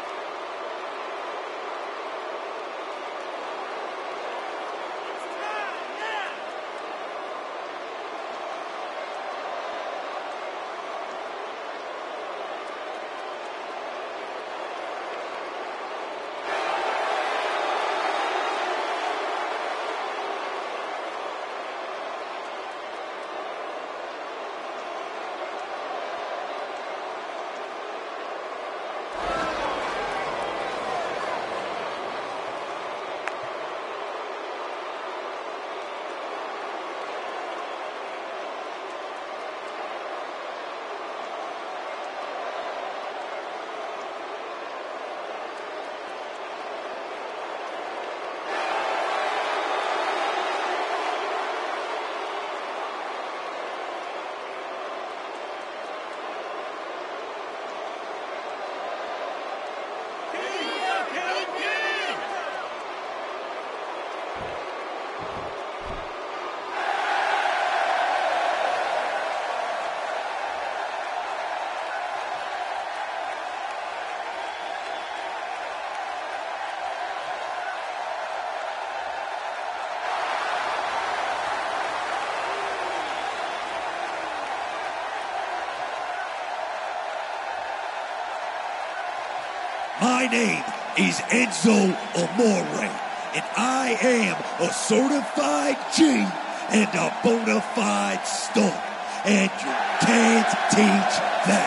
Speaker 5: My name is Enzo Amore, and I am a certified G and a bona fide star, and you can't teach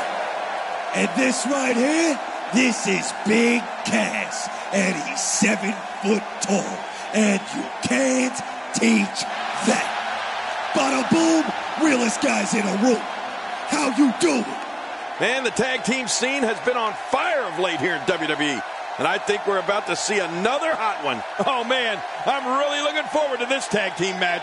Speaker 5: that. And this right here, this is Big Cass, and he's seven foot tall, and you can't teach that. Bada boom, realest guys in a room. How you doing?
Speaker 2: And the tag team scene has been on fire of late here in W W E. And I think we're about to see another hot one. Oh, man, I'm really looking forward to this tag team match.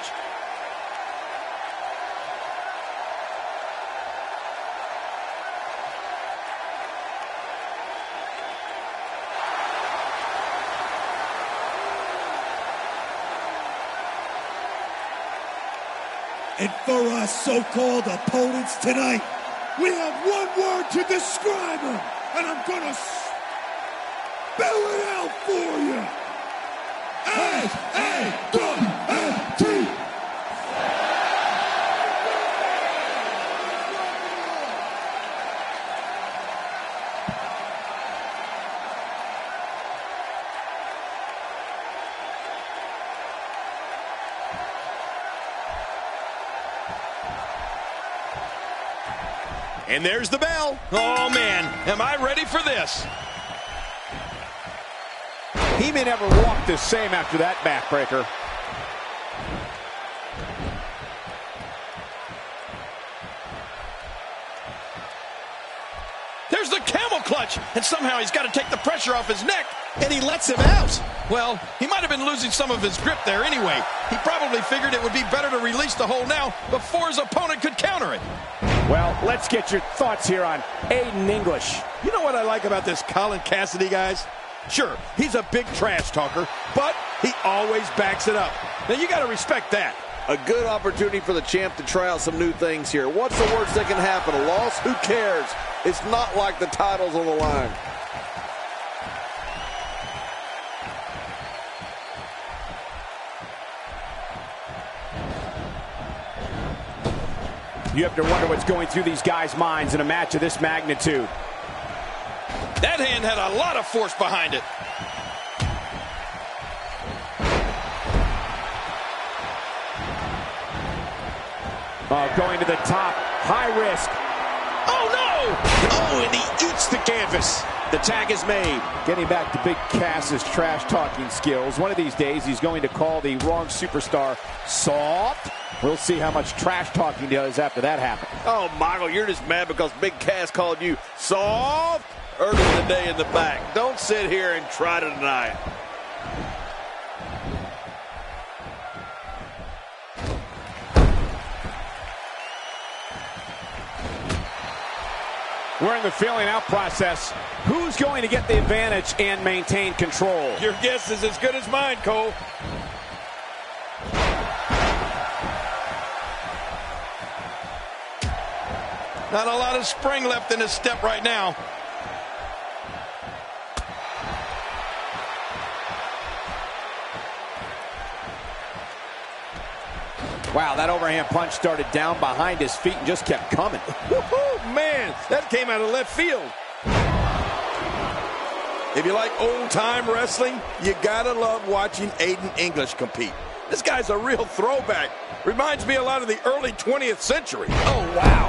Speaker 5: And for our so-called opponents tonight, we have one word to describe them, and I'm gonna spell it out for you. S A W F T.
Speaker 2: And there's the bell. Oh, man, am I ready for this?
Speaker 3: He may never walk the same after that backbreaker.
Speaker 2: There's the camel clutch, and somehow he's got to take the pressure off his neck, and he lets him out. Well, he might have been losing some of his grip there anyway. He probably figured it would be better to release the hold now before his opponent could counter it.
Speaker 3: Well, let's get your thoughts here on Aiden English.
Speaker 2: You know what I like about this Colin Cassidy, guys? Sure, he's a big trash talker, but he always backs it up. Now, you got to respect that.
Speaker 4: A good opportunity for the champ to try out some new things here. What's the worst that can happen? A loss? Who cares? It's not like the title's on the line.
Speaker 3: You have to wonder what's going through these guys' minds in a match of this magnitude.
Speaker 2: That hand had a lot of force behind it.
Speaker 3: Oh, going to the top. High risk.
Speaker 2: Oh, no! Oh, and he eats the canvas. The tag is made.
Speaker 3: Getting back to Big Cass's trash-talking skills. One of these days, he's going to call the wrong superstar soft. We'll see how much trash-talking he does after that happens.
Speaker 4: Oh, Michael, you're just mad because Big Cass called you soft early in the day in the back. Don't sit here and try to deny it.
Speaker 3: We're in the feeling out process. Who's going to get the advantage and maintain control?
Speaker 2: Your guess is as good as mine, Cole. Not a lot of spring left in his step right now.
Speaker 3: Wow, that overhand punch started down behind his feet and just kept coming.
Speaker 2: Woohoo, man, that came out of left field. If you like old-time wrestling, you gotta love watching Aiden English compete. This guy's a real throwback. Reminds me a lot of the early twentieth century. Oh, wow.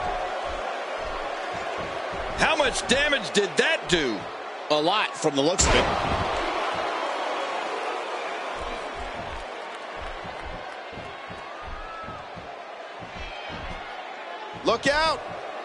Speaker 2: How much damage did that do?
Speaker 6: A lot from the looks of it.
Speaker 2: Look out.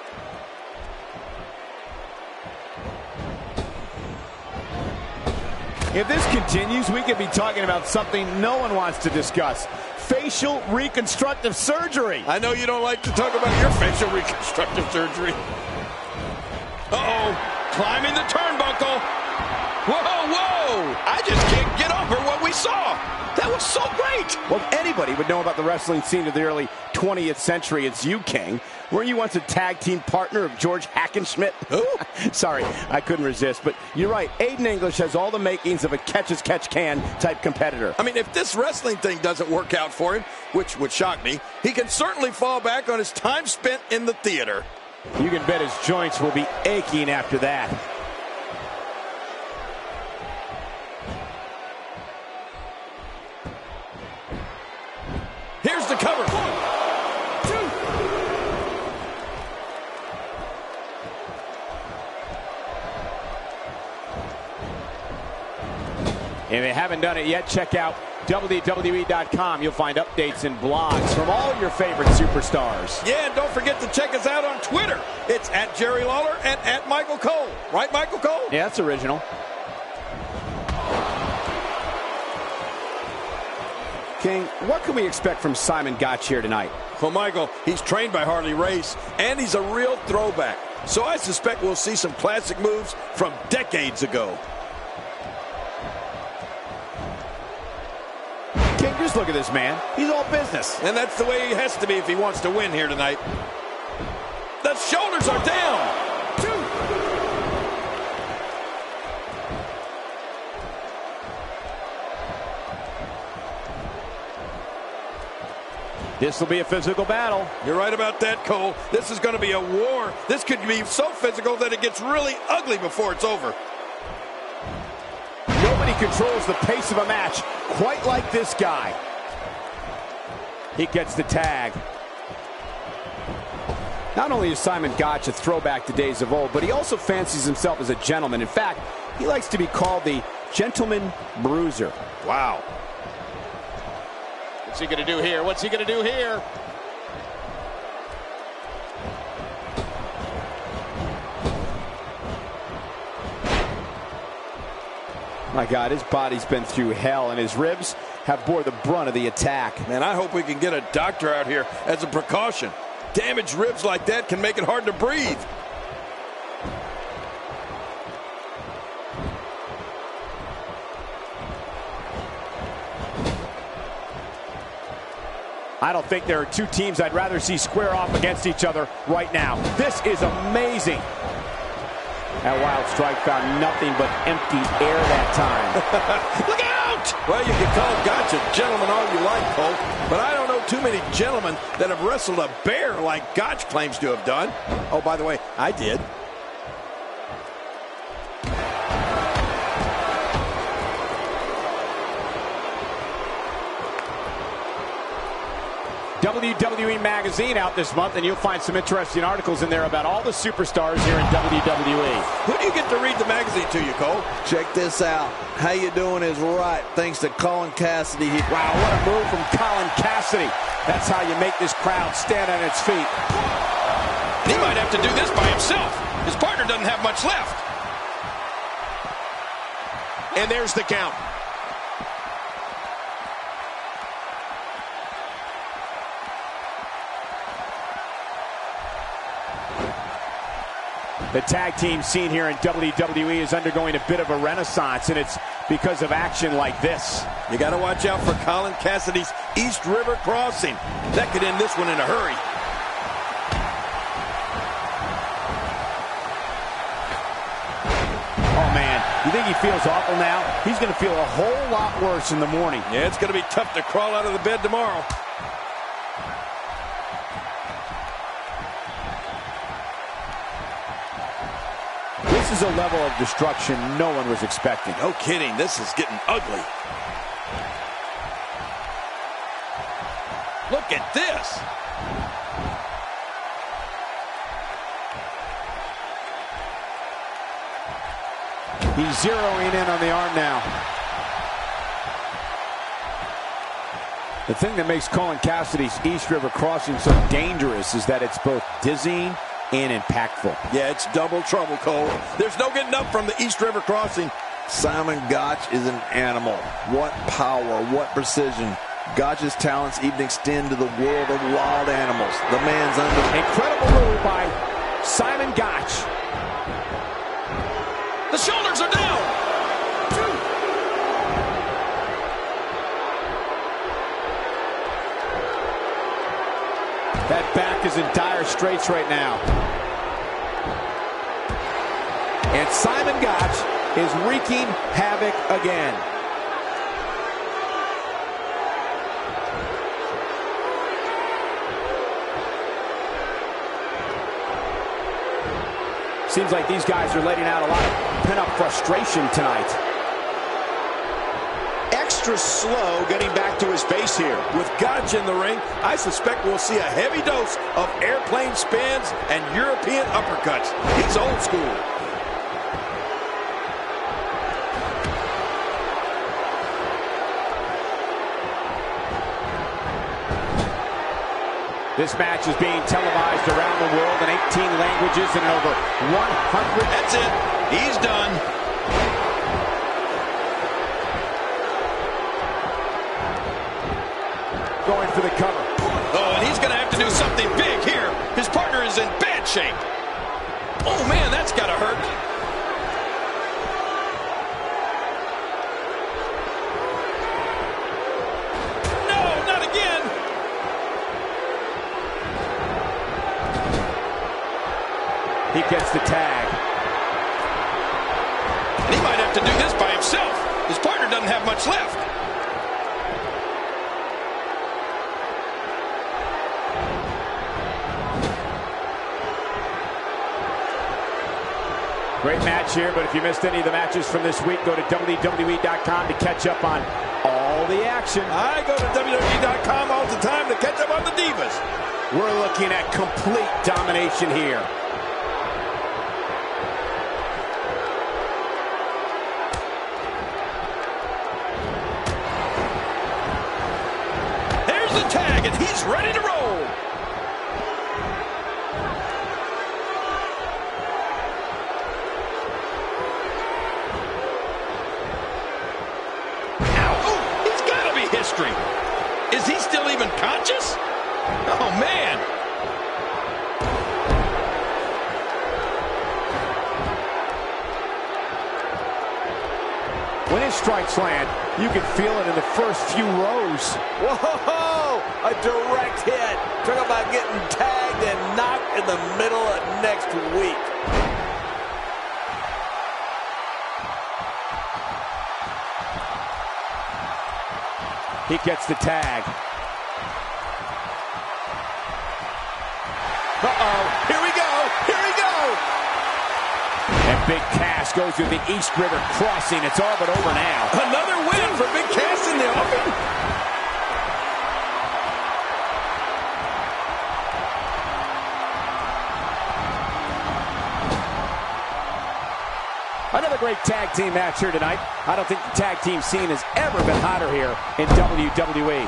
Speaker 3: If this continues, we could be talking about something no one wants to discuss. Facial reconstructive surgery.
Speaker 2: I know you don't like to talk about your facial reconstructive surgery. Uh-oh. Climbing the turnbuckle. Whoa, whoa. I just can't get over what we saw. That was so great.
Speaker 3: Well, if anybody would know about the wrestling scene of the early twentieth century, it's you, King. Were you once a tag team partner of George Hackenschmidt?
Speaker 2: Who?
Speaker 3: Sorry, I couldn't resist, but you're right. Aiden English has all the makings of a catch-as-catch-can type competitor.
Speaker 2: I mean, if this wrestling thing doesn't work out for him, which would shock me, he can certainly fall back on his time spent in the theater.
Speaker 3: You can bet his joints will be aching after that.
Speaker 2: Here's the cover.
Speaker 3: One, two. If you haven't done it yet, check out W W E dot com. You'll find updates and blogs from all your favorite superstars.
Speaker 2: Yeah, and don't forget to check us out on Twitter. It's at Jerry Lawler and at Michael Cole. Right, Michael Cole?
Speaker 3: Yeah, that's original. King, what can we expect from Simon Gotch here tonight?
Speaker 2: Well, Michael, he's trained by Harley Race, and he's a real throwback. So I suspect we'll see some classic moves from decades ago.
Speaker 3: King, just look at this man. He's all business.
Speaker 2: And that's the way he has to be if he wants to win here tonight. The shoulders are down.
Speaker 3: Two. This will be a physical battle.
Speaker 2: You're right about that, Cole. This is going to be a war. This could be so physical that it gets really ugly before it's over.
Speaker 3: Nobody controls the pace of a match quite like this guy. He gets the tag. Not only is Simon Gotch a throwback to days of old, but he also fancies himself as a gentleman. In fact, he likes to be called the Gentleman Bruiser.
Speaker 2: Wow.
Speaker 6: What's he going to do here? What's he going to do here?
Speaker 3: My God, his body's been through hell, and his ribs have bore the brunt of the attack.
Speaker 2: Man, I hope we can get a doctor out here as a precaution. Damaged ribs like that can make it hard to breathe.
Speaker 3: I don't think there are two teams I'd rather see square off against each other right now. This is amazing. That wild strike found nothing but empty air that time.
Speaker 2: Look out! Well, you can call Gotch a gentleman all you like, Cole, but I don't know too many gentlemen that have wrestled a bear like Gotch claims to have done. Oh, by the way, I did.
Speaker 3: W W E Magazine out this month, and you'll find some interesting articles in there about all the superstars here in W W E.
Speaker 2: Who do you get to read the magazine to you, Cole?
Speaker 4: Check this out. How you doing is right, thanks to Colin Cassidy. He
Speaker 3: wow, what a move from Colin Cassidy. That's how you make this crowd stand on its feet.
Speaker 2: He might have to do this by himself. His partner doesn't have much left. And there's the count.
Speaker 3: The tag team scene here in W W E is undergoing a bit of a renaissance, and it's because of action like this.
Speaker 2: You got to watch out for Colin Cassidy's East River Crossing. That could end this one in a hurry.
Speaker 3: Oh, man, you think he feels awful now? He's going to feel a whole lot worse in the morning.
Speaker 2: Yeah, it's going to be tough to crawl out of the bed tomorrow.
Speaker 3: This is a level of destruction no one was expecting.
Speaker 2: No kidding, this is getting ugly. Look at this.
Speaker 3: He's zeroing in on the arm now. The thing that makes Colin Cassidy's East River Crossing so dangerous is that it's both dizzying and impactful.
Speaker 2: Yeah, it's double trouble, Cole. There's no getting up from the East River Crossing.
Speaker 4: Simon Gotch is an animal. What power, what precision. Gotch's talents even extend to the world of wild animals. The man's under...
Speaker 3: Incredible move by Simon Gotch.
Speaker 2: The shoulders are down.
Speaker 3: That back is in dire straits right now. And Simon Gotch is wreaking havoc again. Seems like these guys are letting out a lot of pent-up frustration tonight.
Speaker 6: Extra slow getting back to his base here.
Speaker 2: With Gotch in the ring, I suspect we'll see a heavy dose of airplane spins and European uppercuts. He's old school.
Speaker 3: This match is being televised around the world in eighteen languages and in over one hundred.
Speaker 2: That's it. He's done.
Speaker 3: Going for the cover.
Speaker 2: Oh, and he's going to have to do something big here. His partner is in bad shape. Oh, man, that's got to hurt. No, not again.
Speaker 3: He gets the tag.
Speaker 2: And he might have to do this by himself. His partner doesn't have much left.
Speaker 3: Great match here, but if you missed any of the matches from this week, go to W W E dot com to catch up on all the action.
Speaker 2: I go to W W E dot com all the time to catch up on the Divas.
Speaker 3: We're looking at complete domination here.
Speaker 2: There's the tag, and he's ready to roll. history. Is he still even conscious? Oh, man.
Speaker 3: When his strikes land, you can feel it in the first few rows.
Speaker 4: Whoa! A direct hit. Talk about getting tagged and knocked in the middle of next week.
Speaker 3: He gets the tag. Uh-oh. Here we go. Here we go. And Big Cass goes through the East River Crossing. It's all but over now.
Speaker 2: Another win for Big Cass in the offing.
Speaker 3: Another great tag team match here tonight. I don't think the tag team scene has ever been hotter here in W W E.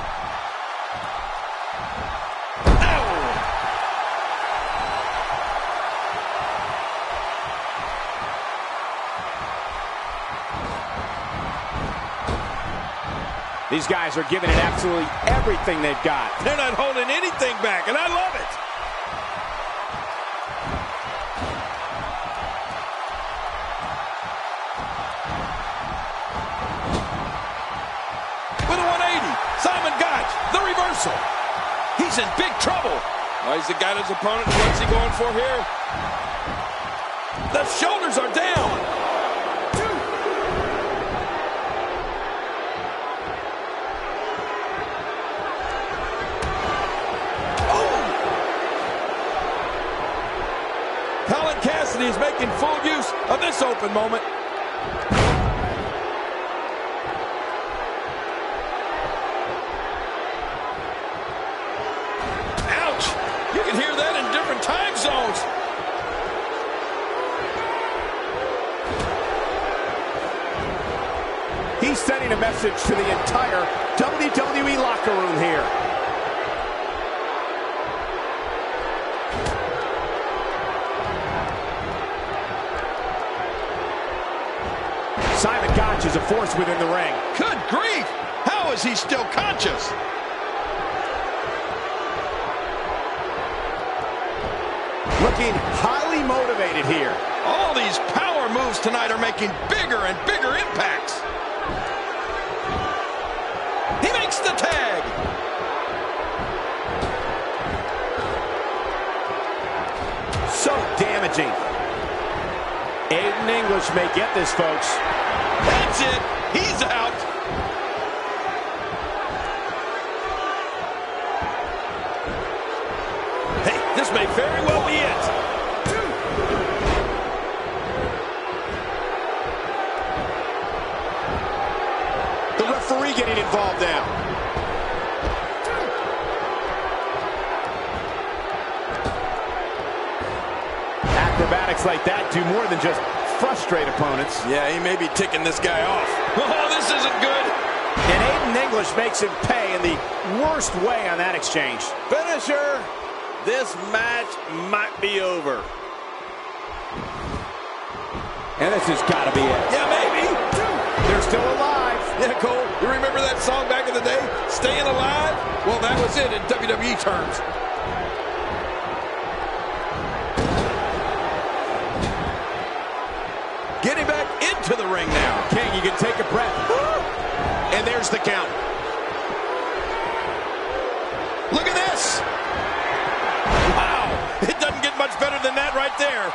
Speaker 3: These guys are giving it absolutely everything they've got.
Speaker 2: They're not holding anything back, and I love it. With a one eighty, Simon Gotch, the reversal. He's in big trouble. Oh, he's got his opponent. What's he going for here? The shoulders are down. Colin Cassidy is making full use of this open moment. Ouch! You can hear that in different time zones.
Speaker 3: He's sending a message to the entire W W E locker room here. Simon Gotch is a force within the ring.
Speaker 2: Good grief! How is he still conscious?
Speaker 3: Looking highly motivated here.
Speaker 2: All these power moves tonight are making bigger and bigger impacts. He makes the tag.
Speaker 3: So damaging. Aiden English may get this, folks.
Speaker 2: That's it. He's out. Hey, this may very well be it.
Speaker 6: The referee getting involved now.
Speaker 3: Acrobatics like that do more than just frustrate opponents.
Speaker 2: Yeah, he may be ticking this guy off. Oh, this isn't good.
Speaker 3: And Aiden English makes him pay in the worst way on that exchange.
Speaker 4: Finisher. This match might be over.
Speaker 3: And this has got to be it.
Speaker 2: Yeah, maybe.
Speaker 3: They're still alive.
Speaker 2: Yeah, Cole, you remember that song back in the day? Staying Alive? Well, that was it in W W E terms. Getting back into the ring now.
Speaker 3: King, you can take a breath.
Speaker 6: And there's the count.
Speaker 2: Look at this. Wow. It doesn't get much better than that right there.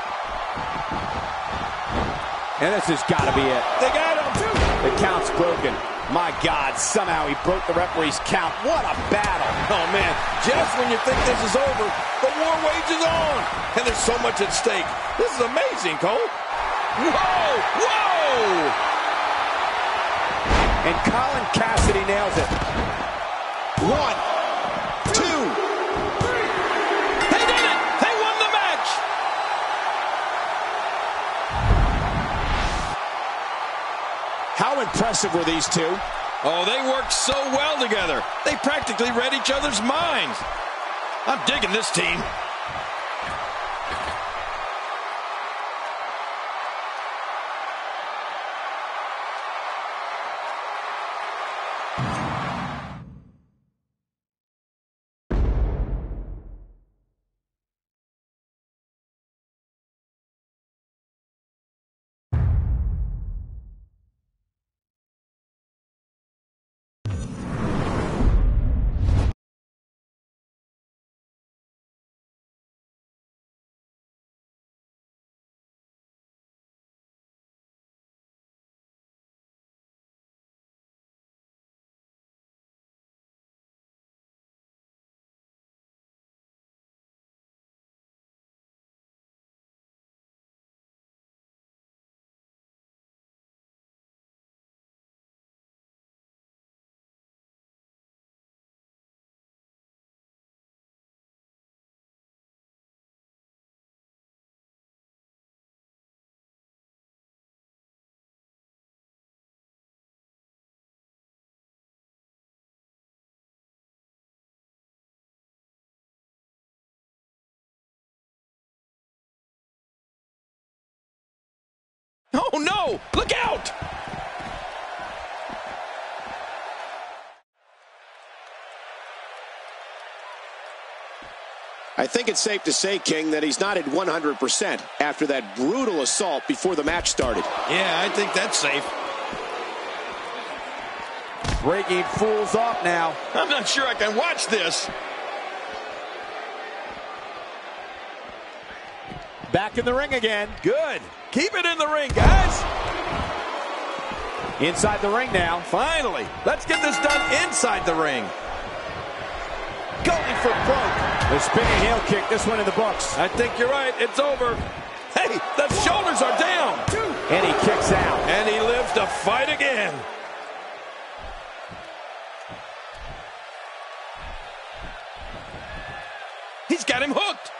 Speaker 3: And this has got to be it.
Speaker 2: They got him.
Speaker 3: The count's broken. My God, somehow he broke the referee's count. What a battle.
Speaker 2: Oh, man. Just when you think this is over, the war wages on. And there's so much at stake. This is amazing, Cole. Whoa! Whoa!
Speaker 3: And Colin Cassidy nails it.
Speaker 6: One, two.
Speaker 2: They did it! They won the match!
Speaker 6: How impressive were these two?
Speaker 2: Oh, they worked so well together. They practically read each other's minds. I'm digging this team. Oh, no! Look out!
Speaker 6: I think it's safe to say, King, that he's not at one hundred percent after that brutal assault before the match started.
Speaker 2: Yeah, I think that's safe.
Speaker 3: Breaking Fools off now.
Speaker 2: I'm not sure I can watch this.
Speaker 3: Back in the ring again.
Speaker 2: Good. Keep it in the ring, guys.
Speaker 3: Inside the ring now.
Speaker 2: Finally. Let's get this done inside the ring. Going for broke.
Speaker 3: The spinning heel kick, this one in the books.
Speaker 2: I think you're right. It's over. Hey, the shoulders are down.
Speaker 3: And he kicks out.
Speaker 2: And he lives to fight again. He's got him hooked.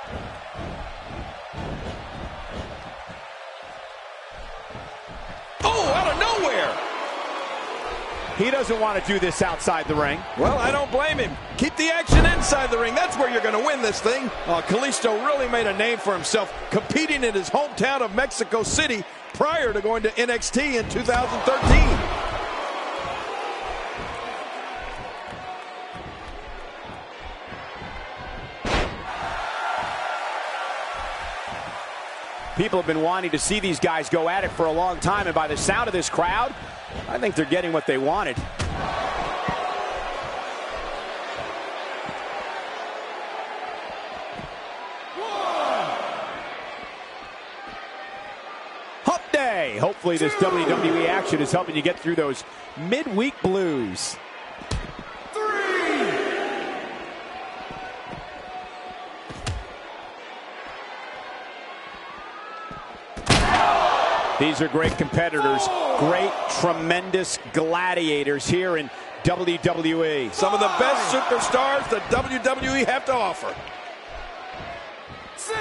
Speaker 2: Oh, out of nowhere.
Speaker 3: He doesn't want to do this outside the ring.
Speaker 2: Well, I don't blame him. Keep the action inside the ring. That's where you're going to win this thing. Uh, Kalisto really made a name for himself competing in his hometown of Mexico City prior to going to N X T in two thousand thirteen.
Speaker 3: People have been wanting to see these guys go at it for a long time, and by the sound of this crowd, I think they're getting what they wanted. Hump Day! Hopefully this Two. W W E action is helping you get through those midweek blues. These are great competitors, great, tremendous gladiators here in W W E.
Speaker 2: Some of the best superstars that W W E have to offer.
Speaker 6: Six.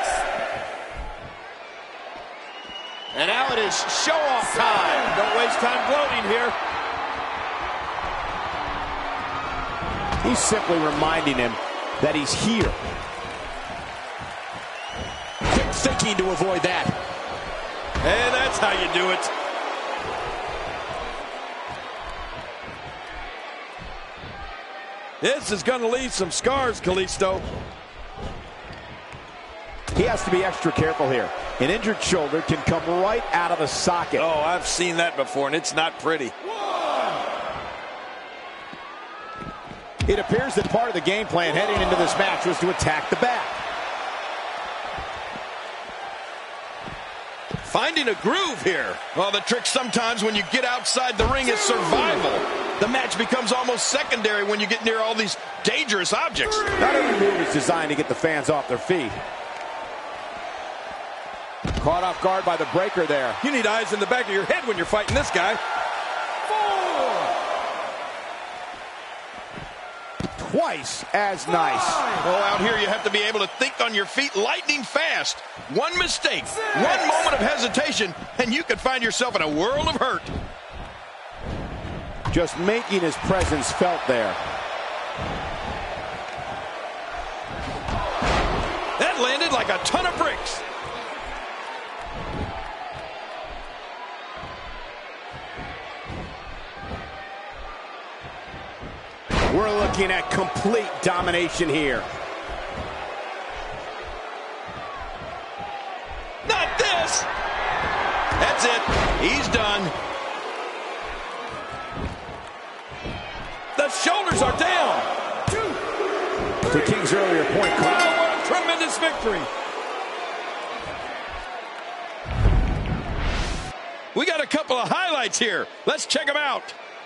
Speaker 6: And now it is show-off time.
Speaker 2: Don't waste time gloating here.
Speaker 3: He's simply reminding him that he's here.
Speaker 6: Quick thinking to avoid that.
Speaker 2: And that's how you do it. This is going to leave some scars, Kalisto.
Speaker 3: He has to be extra careful here. An injured shoulder can come right out of the socket.
Speaker 2: Oh, I've seen that before, and it's not pretty.
Speaker 6: One.
Speaker 3: It appears that part of the game plan heading into this match was to attack the back.
Speaker 2: Finding a groove here. Well, the trick sometimes when you get outside the ring is survival. The match becomes almost secondary when you get near all these dangerous objects.
Speaker 3: Not every move is designed to get the fans off their feet. Caught off guard by the breaker there.
Speaker 2: You need eyes in the back of your head when you're fighting this guy.
Speaker 3: Twice as nice.
Speaker 2: Well, out here you have to be able to think on your feet lightning fast. One mistake, one moment of hesitation, and you could find yourself in a world of hurt.
Speaker 3: Just making his presence felt there.
Speaker 2: That landed like a ton of bricks.
Speaker 3: We're looking at complete domination here.
Speaker 2: Not this! That's it. He's done. The shoulders are down.
Speaker 3: To King's earlier point,
Speaker 2: Wow, what a tremendous victory. We got a couple of highlights here. Let's check them out.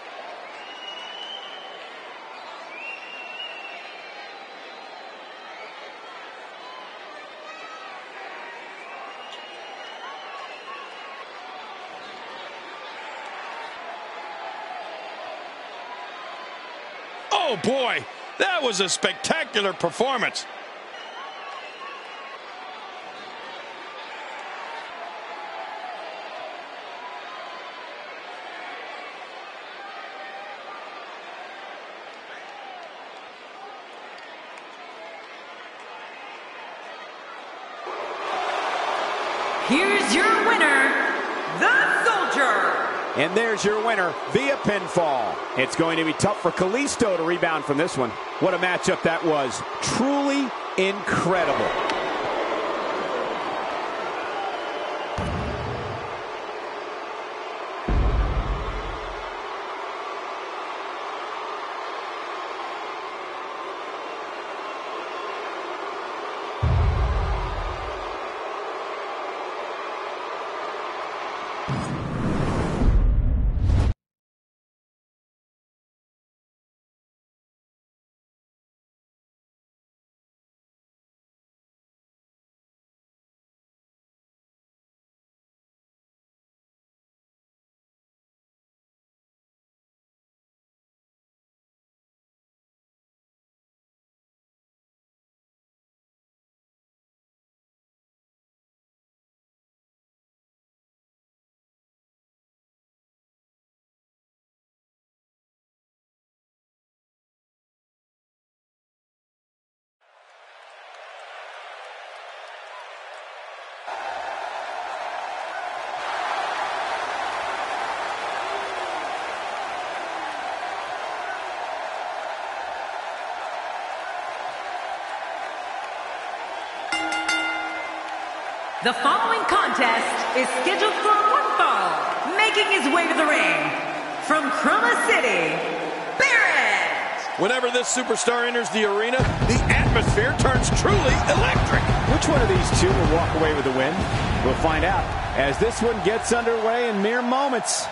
Speaker 2: Oh boy, that was a spectacular performance.
Speaker 1: Here's your winner, the Soldier.
Speaker 3: And there's your winner via pinfall. It's going to be tough for Kalisto to rebound from this one. What a matchup that was. Truly incredible.
Speaker 1: The following contest is scheduled for one fall. Making his way to the ring from Chroma City, Barrett.
Speaker 2: Whenever this superstar enters the arena, the atmosphere turns truly electric.
Speaker 3: Which one of these two will walk away with the win? We'll find out as this one gets underway in mere moments.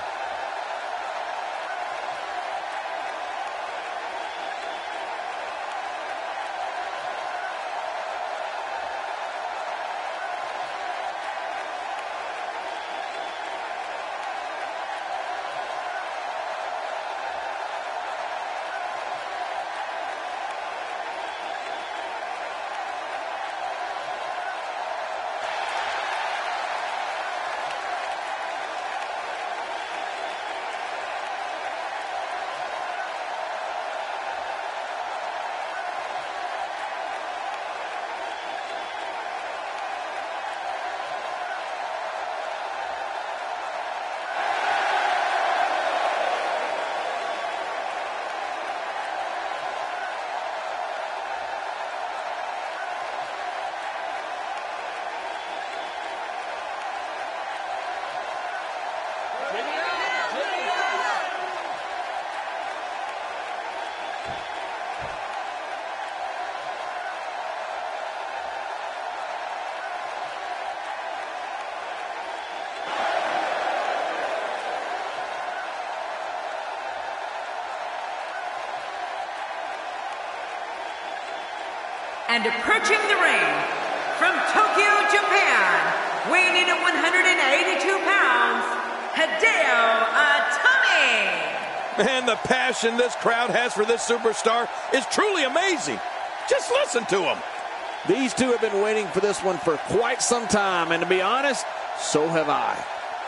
Speaker 1: And approaching the ring from Tokyo, Japan, weighing in at one hundred eighty-two pounds, Hideo Itami.
Speaker 2: Man, the passion this crowd has for this superstar is truly amazing. Just listen to him.
Speaker 4: These two have been waiting for this one for quite some time, and to be honest, so have I.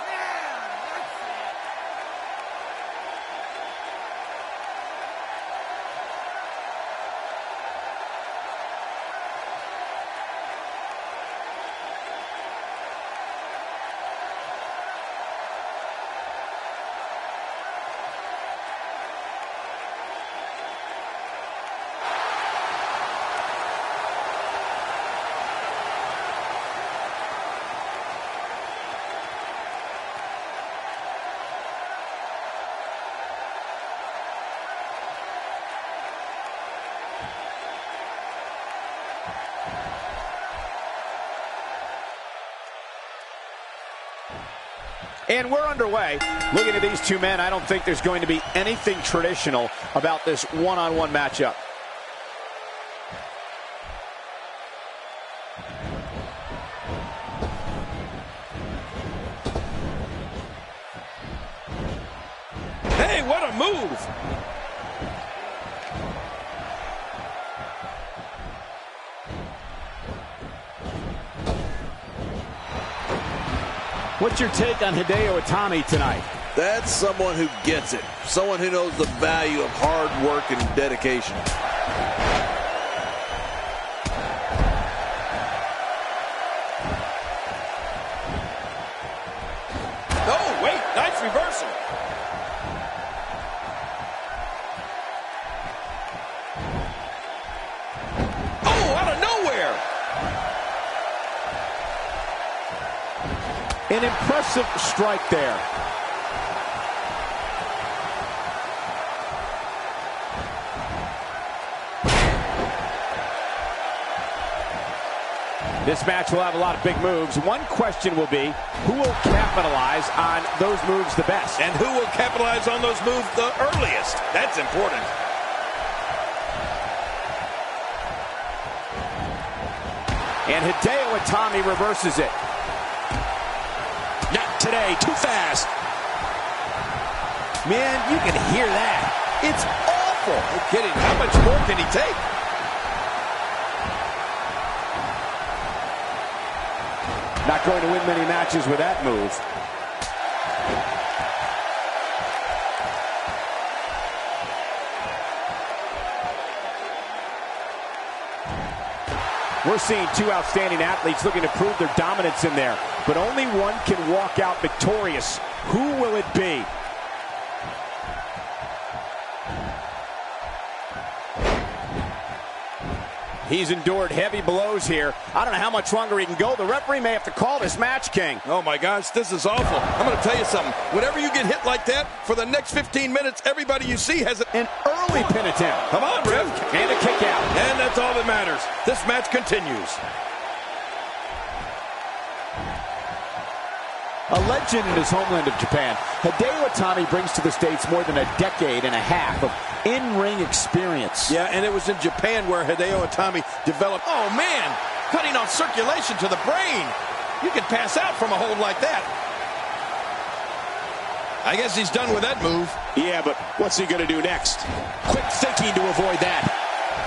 Speaker 3: And we're underway. Looking at these two men, I don't think there's going to be anything traditional about this one-on-one matchup.
Speaker 2: Hey, what a move!
Speaker 3: What's your take on Hideo Itami tonight?
Speaker 4: That's someone who gets it. Someone who knows the value of hard work and dedication.
Speaker 2: Nice reversal. Oh, out of nowhere.
Speaker 3: An impressive strike there. This match will have a lot of big moves. One question will be, who will capitalize on those moves the best?
Speaker 2: And who will capitalize on those moves the earliest? That's important.
Speaker 3: And Hideo Itami reverses it.
Speaker 6: Not today, too fast.
Speaker 3: Man, you can hear that.
Speaker 2: It's awful. No kidding. How much more can he take?
Speaker 3: Not going to win many matches with that move. We're seeing two outstanding athletes looking to prove their dominance in there, but only one can walk out victorious. Who will it be? He's endured heavy blows here. I don't know how much longer he can go. The referee may have to call this match, King.
Speaker 2: Oh, my gosh, this is awful. I'm going to tell you something. Whenever you get hit like that, for the next fifteen minutes, everybody you see has
Speaker 3: an early pin attempt.
Speaker 2: Come on, Ref.
Speaker 3: And a kick out.
Speaker 2: And that's all that matters. This match continues.
Speaker 3: A legend in his homeland of Japan, Hideo Itami brings to the States more than a decade and a half of in-ring experience.
Speaker 2: Yeah, and it was in Japan where Hideo Itami developed, oh man, cutting off circulation to the brain. You can pass out from a hold like that. I guess he's done with that move.
Speaker 6: Yeah, but what's he going to do next? Quick thinking to avoid that.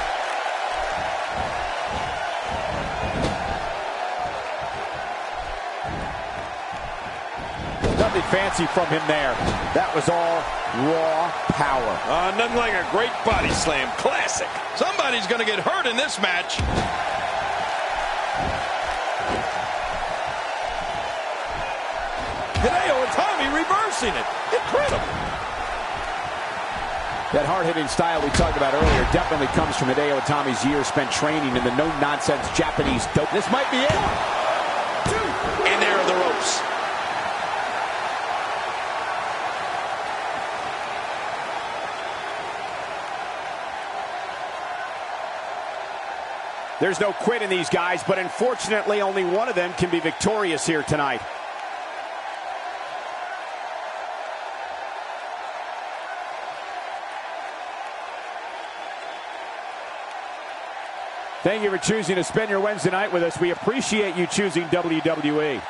Speaker 3: Nothing fancy from him there. That was all raw power.
Speaker 2: Uh, nothing like a great body slam. Classic. Somebody's going to get hurt in this match. Hideo Itami reversing it. Incredible.
Speaker 3: That hard-hitting style we talked about earlier definitely comes from Hideo Itami's years spent training in the no-nonsense Japanese dope. This might be it.
Speaker 6: Two. And there are the ropes.
Speaker 3: There's no quit in these guys, but unfortunately only one of them can be victorious here tonight. Thank you for choosing to spend your Wednesday night with us. We appreciate you choosing W W E.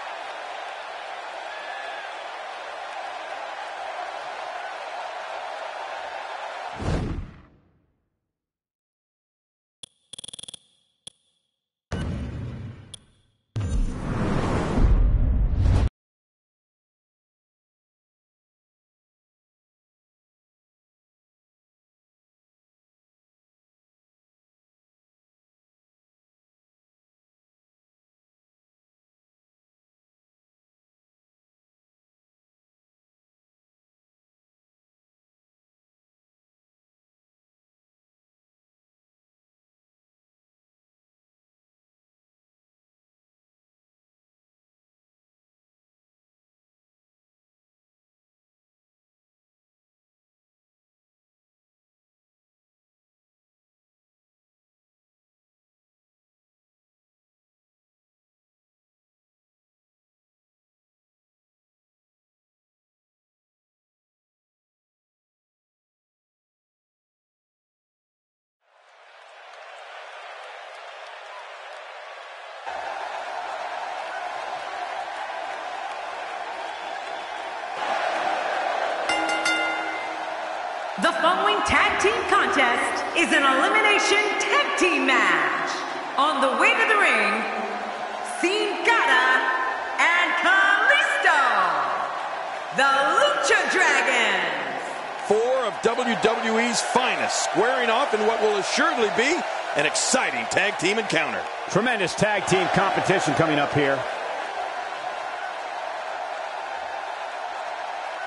Speaker 1: The following tag team contest is an elimination tag team match. On the way to the ring, Sin Cara and Kalisto, the Lucha Dragons.
Speaker 2: Four of W W E's finest squaring off in what will assuredly be an exciting tag team encounter.
Speaker 3: Tremendous tag team competition coming up here.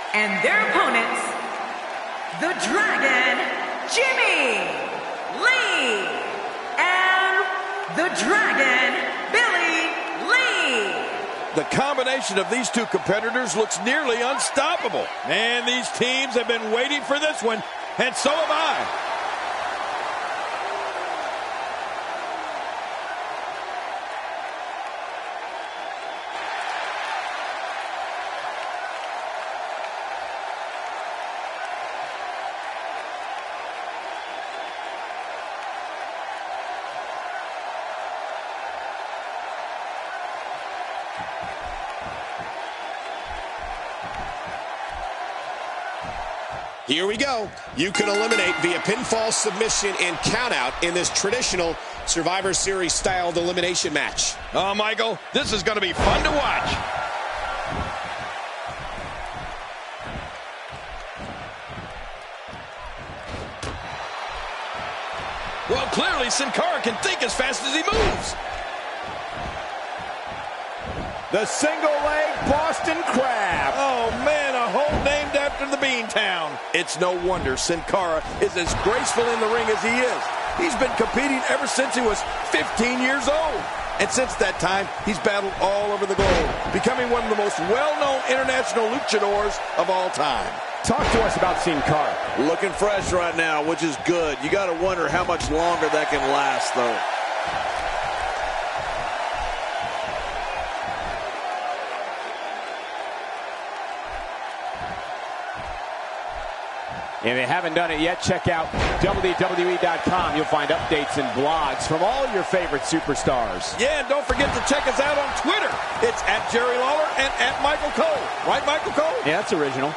Speaker 1: And their opponents, the Dragon, Jimmy Lee, and the Dragon, Billy Lee.
Speaker 2: The combination of these two competitors looks nearly unstoppable. And these teams have been waiting for this one, and so have I.
Speaker 6: Here we go. You can eliminate via pinfall, submission, and countout in this traditional Survivor Series styled elimination match.
Speaker 2: Oh, Michael, this is going to be fun to watch. Well, clearly Sin Cara can think as fast as he moves.
Speaker 3: The single leg Boston Crab.
Speaker 2: Oh, man, a hole named after the Beantown. It's no wonder Sin Cara is as graceful in the ring as he is. He's been competing ever since he was fifteen years old. And since that time, he's battled all over the globe, becoming one of the most well-known international luchadors of all time.
Speaker 3: Talk to us about Sin Cara.
Speaker 4: Looking fresh right now, which is good. You got to wonder how much longer that can last, though.
Speaker 3: If you haven't done it yet, check out W W E dot com. You'll find updates and blogs from all your favorite superstars.
Speaker 2: Yeah, and don't forget to check us out on Twitter. It's at Jerry Lawler and at Michael Cole. Right, Michael Cole?
Speaker 3: Yeah, that's original.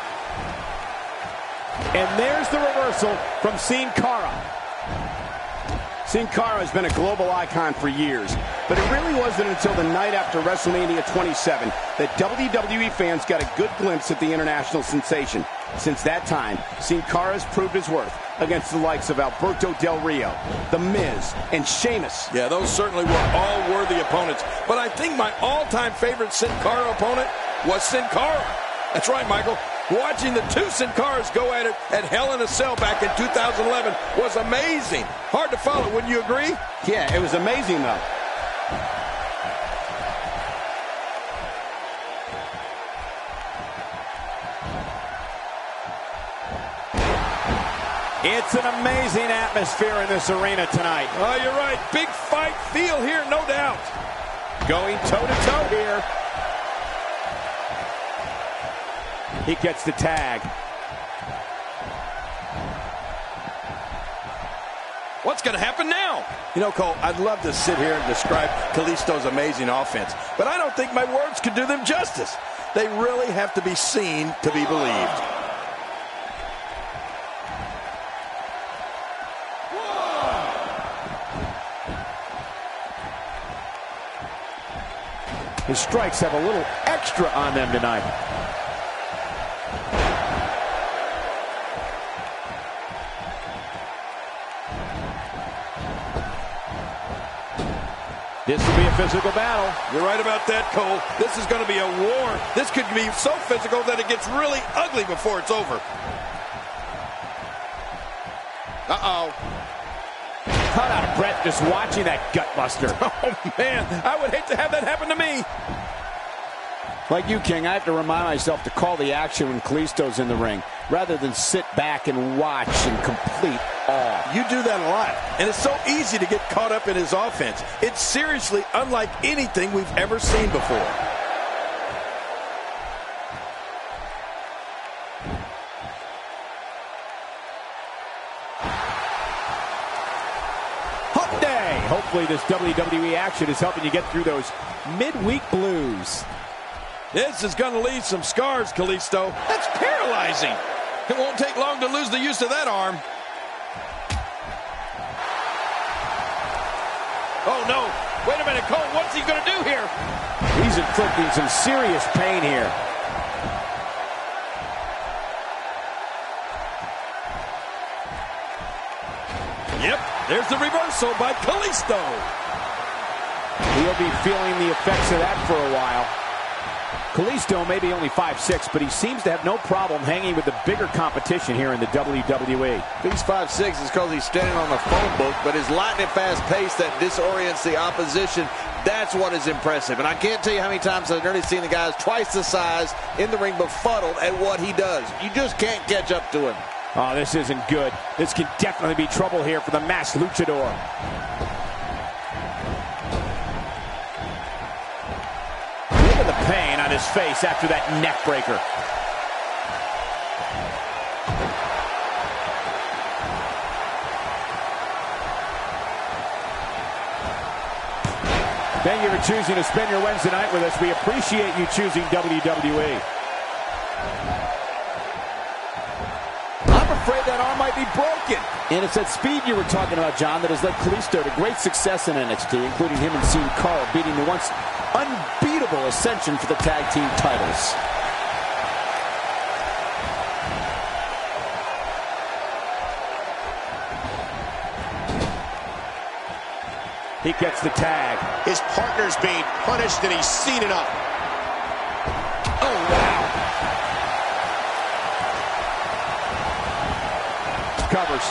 Speaker 3: And there's the reversal from Sin Cara. Sin Cara has been a global icon for years, but it really wasn't until the night after WrestleMania twenty-seven that W W E fans got a good glimpse at the international sensation. Since that time, Sin Cara has proved his worth against the likes of Alberto Del Rio, The Miz, and Sheamus.
Speaker 2: Yeah, those certainly were all worthy opponents, but I think my all-time favorite Sin Cara opponent was Sin Cara. That's right, Michael. Watching the two Sin Caras go at it at Hell in a Cell back in two thousand eleven was amazing. Hard to follow, wouldn't you agree?
Speaker 3: Yeah, it was amazing, though. It's an amazing atmosphere in this arena tonight.
Speaker 2: Oh, you're right. Big fight feel here, no doubt.
Speaker 3: Going toe-to-toe here. He gets the tag.
Speaker 2: What's going to happen now? You know, Cole, I'd love to sit here and describe Kalisto's amazing offense, but I don't think my words could do them justice. They really have to be seen to be believed.
Speaker 3: His strikes have a little extra on them tonight. This will be a physical battle.
Speaker 2: You're right about that, Cole. This is going to be a war. This could be so physical that it gets really ugly before it's over. Uh-oh.
Speaker 3: Cut out of breath just watching that gutbuster.
Speaker 2: Oh, man. I would hate to have that happen to me.
Speaker 3: Like you, King, I have to remind myself to call the action when Kalisto's in the ring, rather than sit back and watch in complete awe.
Speaker 2: You do that a lot, and it's so easy to get caught up in his offense. It's seriously unlike anything we've ever seen before.
Speaker 3: Hump Day! Hopefully this W W E action is helping you get through those midweek blues.
Speaker 2: This is going to leave some scars, Kalisto. That's paralyzing. It won't take long to lose the use of that arm. Oh, no. Wait a minute, Cole. What's he going to do here?
Speaker 3: He's inflicting some serious pain here.
Speaker 2: Yep, there's the reversal by Kalisto.
Speaker 3: He'll be feeling the effects of that for a while. Kalisto may be only five six, but he seems to have no problem hanging with the bigger competition here in the W W E.
Speaker 4: He's five six is because he's standing on the phone book, but his lightning fast pace that disorients the opposition, that's what is impressive. And I can't tell you how many times I've already seen the guys twice the size in the ring befuddled at what he does. You just can't catch up to him.
Speaker 3: Oh, this isn't good. This can definitely be trouble here for the masked luchador. Look at the pain on his face after that neck breaker. Thank you for choosing to spend your Wednesday night with us. We appreciate you choosing W W E.
Speaker 4: I'm afraid that arm might be broken.
Speaker 7: And it's that speed you were talking about, John, that has led Kalisto to great success in N X T, including him and Sin Cara beating the once unbeatable Ascension for the tag team titles.
Speaker 3: He gets the tag.
Speaker 6: His partner's being punished, and he's seen enough. Oh, wow.
Speaker 3: Covers.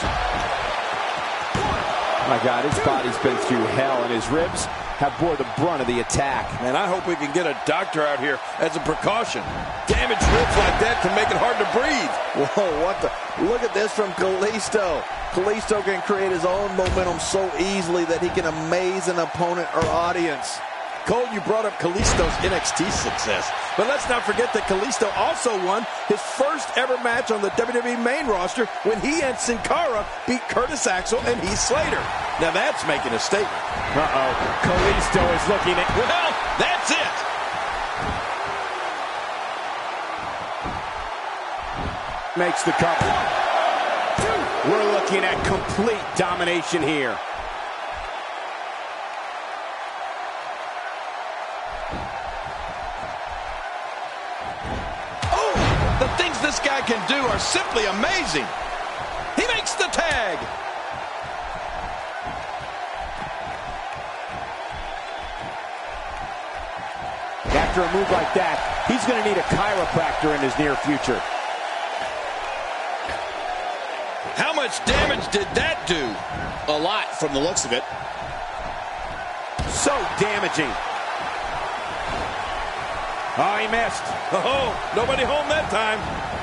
Speaker 3: My God, his body's been through hell, and his ribs have bore the brunt of the attack.
Speaker 2: Man, I hope we can get a doctor out here as a precaution. Damaged ribs like that can make it hard to breathe.
Speaker 4: Whoa, what the? Look at this from Kalisto. Kalisto can create his own momentum so easily that he can amaze an opponent or audience.
Speaker 2: Cole, you brought up Kalisto's N X T success, but let's not forget that Kalisto also won his first ever match on the W W E main roster when he and Sin Cara beat Curtis Axel and Heath Slater. Now that's making a statement.
Speaker 3: Uh-oh. Kalisto is looking at...
Speaker 2: Well, that's it.
Speaker 3: Makes the cover. We're looking at complete domination here.
Speaker 2: The things this guy can do are simply amazing. He makes the tag.
Speaker 3: After a move like that, he's going to need a chiropractor in his near future.
Speaker 2: How much damage did that do?
Speaker 6: A lot from the looks of it.
Speaker 3: So damaging. Oh, he missed.
Speaker 2: Oh, nobody home that time.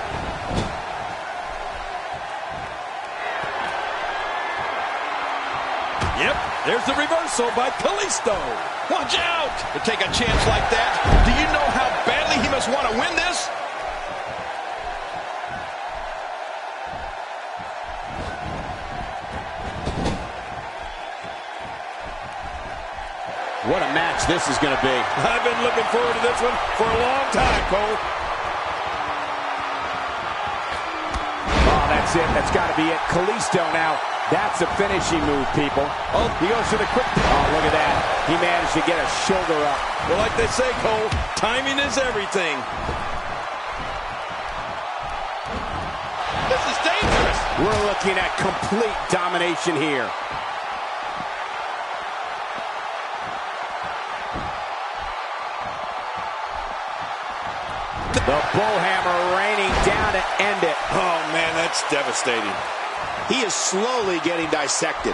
Speaker 2: Yep, there's the reversal by Kalisto. Watch out! To take a chance like that, do you know how badly he must want to win this?
Speaker 3: What a match this is going to be.
Speaker 2: I've been looking forward to this one for a long time, Cole.
Speaker 3: Oh, that's it. That's got to be it. Kalisto now. That's a finishing move, people. Oh, he goes for the quick. Oh, look at that. He managed to get a shoulder up.
Speaker 2: Well, like they say, Cole, timing is everything. This is dangerous.
Speaker 3: We're looking at complete domination here. The bullhammer raining down to end it.
Speaker 2: Oh, man, that's devastating.
Speaker 6: He is slowly getting dissected.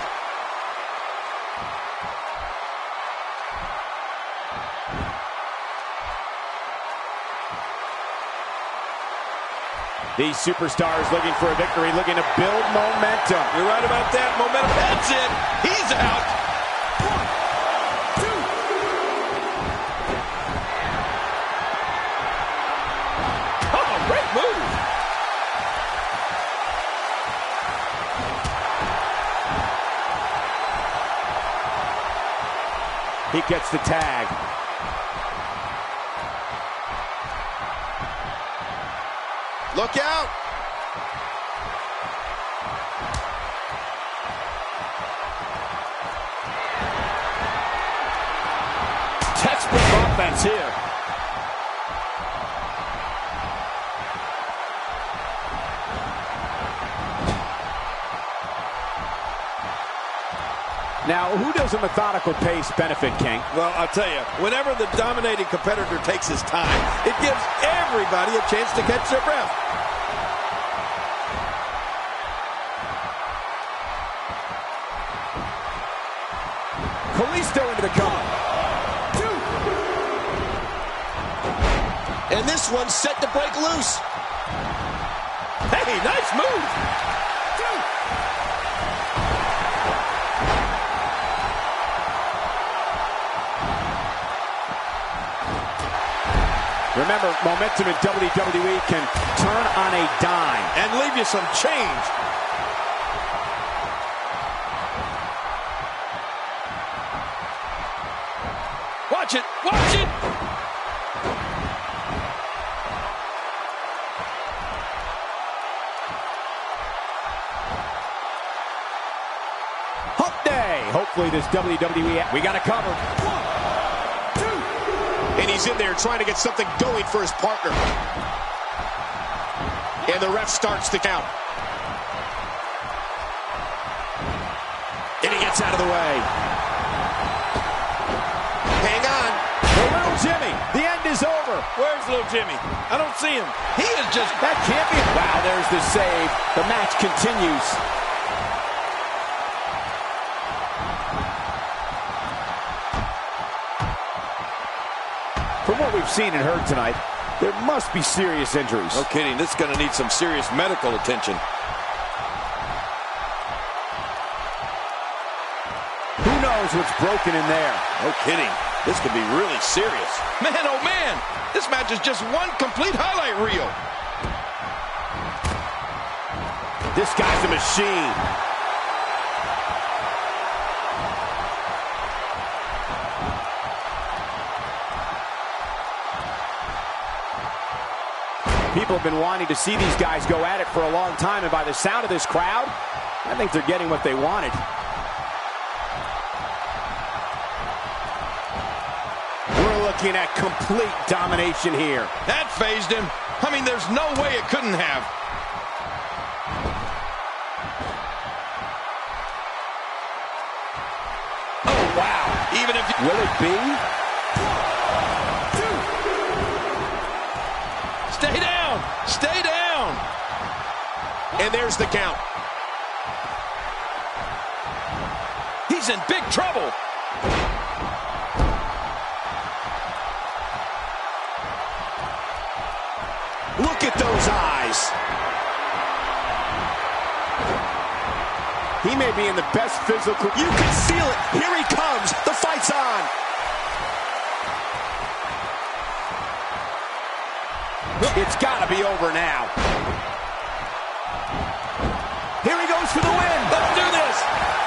Speaker 3: These superstars looking for a victory, looking to build momentum.
Speaker 2: You're right about that. Momentum. That's it. He's out.
Speaker 3: He gets the tag.
Speaker 2: Look out!
Speaker 3: Textbook offense here. Now, who does a methodical pace benefit, King?
Speaker 2: Well, I'll tell you, whenever the dominating competitor takes his time, it gives everybody a chance to catch their breath.
Speaker 3: Kalisto into the cover.
Speaker 6: Two. And this one's set to break loose.
Speaker 2: Hey, nice move.
Speaker 6: Two.
Speaker 3: Remember, momentum in W W E can turn on a dime.
Speaker 2: And leave you some change. Watch it, watch it!
Speaker 3: Hump day. Hopefully this W W E, we got it covered.
Speaker 6: And he's in there trying to get something going for his partner. And the ref starts the count. And he gets out of the way. Hang on.
Speaker 3: The little Jimmy. The end is over.
Speaker 2: Where's little Jimmy? I don't see him. He is just...
Speaker 3: That can't be... Wow, there's the save. The match continues. From what we've seen and heard tonight, there must be serious injuries.
Speaker 2: No kidding. This is going to need some serious medical attention.
Speaker 3: Who knows what's broken in there?
Speaker 2: No kidding. This could be really serious. Man, oh man, this match is just one complete highlight reel.
Speaker 3: This guy's a machine. People have been wanting to see these guys go at it for a long time, and by the sound of this crowd, I think they're getting what they wanted. We're looking at complete domination here.
Speaker 2: That phased him. I mean, there's no way it couldn't have. Oh, wow. Even if you...
Speaker 3: Will it be?
Speaker 2: Stay down. Stay down.
Speaker 6: And there's the count.
Speaker 2: He's in big trouble.
Speaker 6: Look at those eyes.
Speaker 3: He may be in the best physical...
Speaker 6: You can feel it. Here he comes. The fight's on.
Speaker 3: It's got to be over now. Here he goes for the win.
Speaker 2: Let's do this.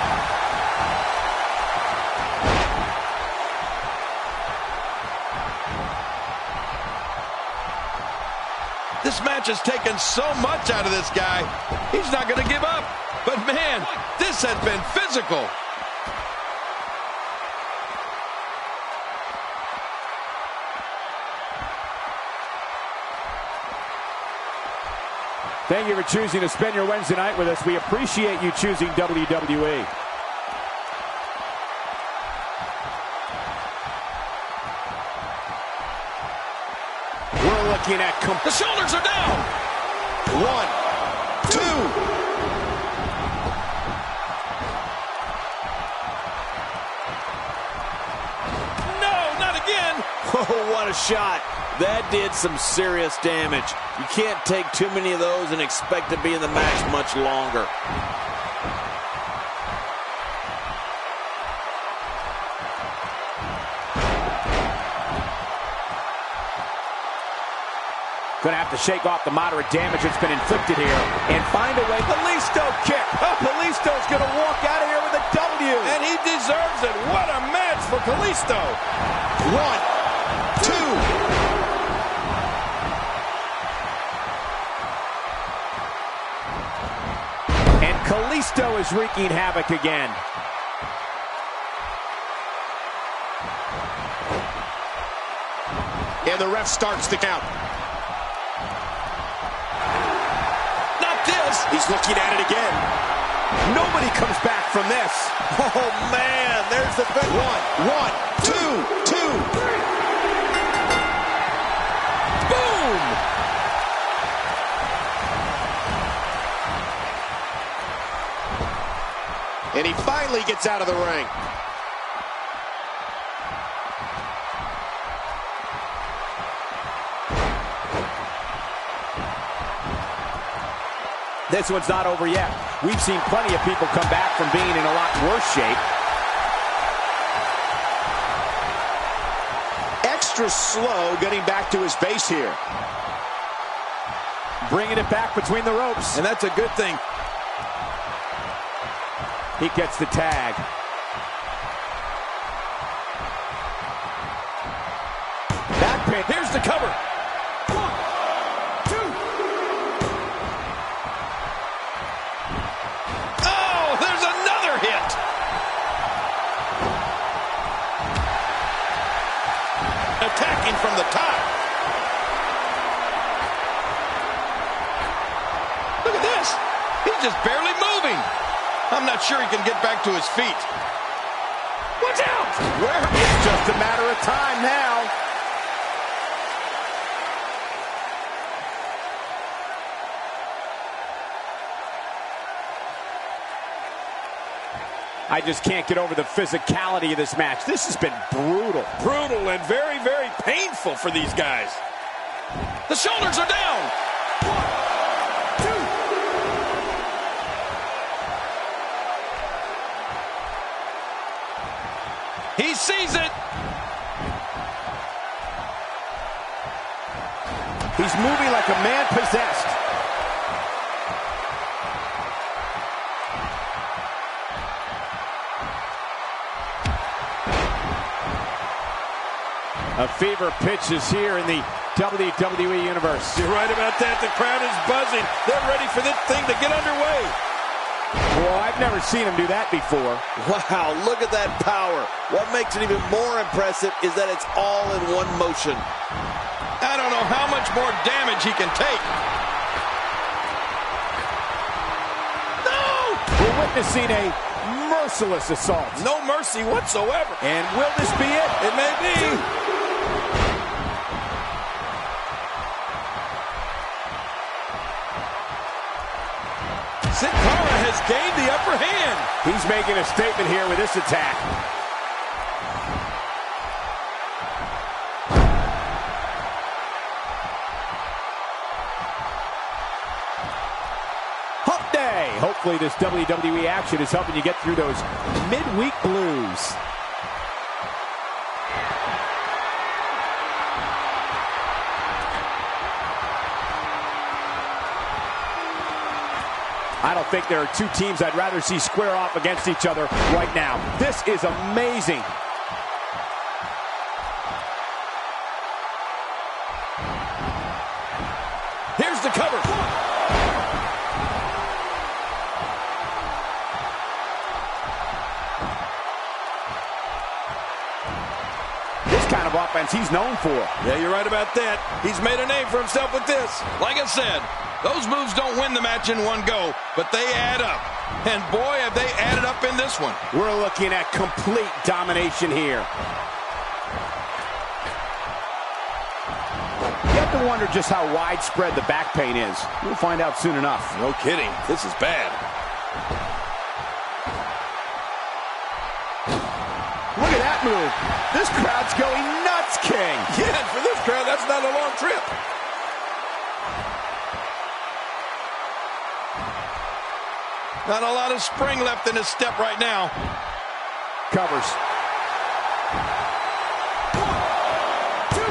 Speaker 2: This match has taken so much out of this guy. He's not going to give up. But man, this has been physical.
Speaker 3: Thank you for choosing to spend your Wednesday night with us. We appreciate you choosing W W E.
Speaker 6: We're looking at...
Speaker 2: The shoulders are down.
Speaker 6: One, two.
Speaker 2: No, not again.
Speaker 4: Oh, what a shot. That did some serious damage. You can't take too many of those and expect to be in the match much longer.
Speaker 3: Going to have to shake off the moderate damage that's been inflicted here and find a way. Kalisto kick. Oh, Kalisto's going to walk out of here with a W.
Speaker 2: And he deserves it. What a match for Kalisto.
Speaker 6: One, two.
Speaker 3: And Kalisto is wreaking havoc again.
Speaker 6: And the ref starts the count.
Speaker 2: Not this.
Speaker 6: He's looking at it again.
Speaker 3: Nobody comes back from this.
Speaker 4: Oh, man, there's the big
Speaker 2: One, one, two, two. Boom! And he finally gets out of the ring.
Speaker 3: This one's not over yet. We've seen plenty of people come back from being in a lot worse shape.
Speaker 2: Extra slow getting back to his base here.
Speaker 3: Bringing it back between the ropes.
Speaker 2: And that's a good thing.
Speaker 3: He gets the tag. Back pin.
Speaker 2: Here's the cover. One, two. Oh, there's another hit. Attacking from the top. Look at this. He's just barely moving. I'm not sure he can get back to his feet. Watch out!
Speaker 3: Where? It's just a matter of time now. I just can't get over the physicality of this match. This has been brutal.
Speaker 2: Brutal and very, very painful for these guys. The shoulders are down. One, two. He sees it.
Speaker 3: He's moving like a man possessed. A fever pitch is here in the W W E Universe.
Speaker 2: You're right about that. The crowd is buzzing. They're ready for this thing to get underway.
Speaker 3: Well, I've never seen him do that before.
Speaker 4: Wow, look at that power. What makes it even more impressive is that it's all in one motion.
Speaker 2: I don't know how much more damage he can take. No!
Speaker 3: We're witnessing a merciless assault.
Speaker 2: No mercy whatsoever.
Speaker 3: And will this be it?
Speaker 2: It may be. Sin Cara has gained the upper hand.
Speaker 3: He's making a statement here with this attack. Hump Day. Hopefully this W W E action is helping you get through those midweek blues. I don't think there are two teams I'd rather see square off against each other right now. This is amazing.
Speaker 2: Here's the cover.
Speaker 3: This kind of offense he's known for.
Speaker 2: Yeah, you're right about that. He's made a name for himself with this. Like I said, those moves don't win the match in one go, but they add up. And boy, have they added up in this one.
Speaker 3: We're looking at complete domination here. You have to wonder just how widespread the back pain is. We'll find out soon enough.
Speaker 2: No kidding. This is bad.
Speaker 3: Look at that move. This crowd's going nuts, King.
Speaker 2: Yeah, and for this crowd, that's not a long trip. Not a lot of spring left in his step right now.
Speaker 3: Covers.
Speaker 2: One, two.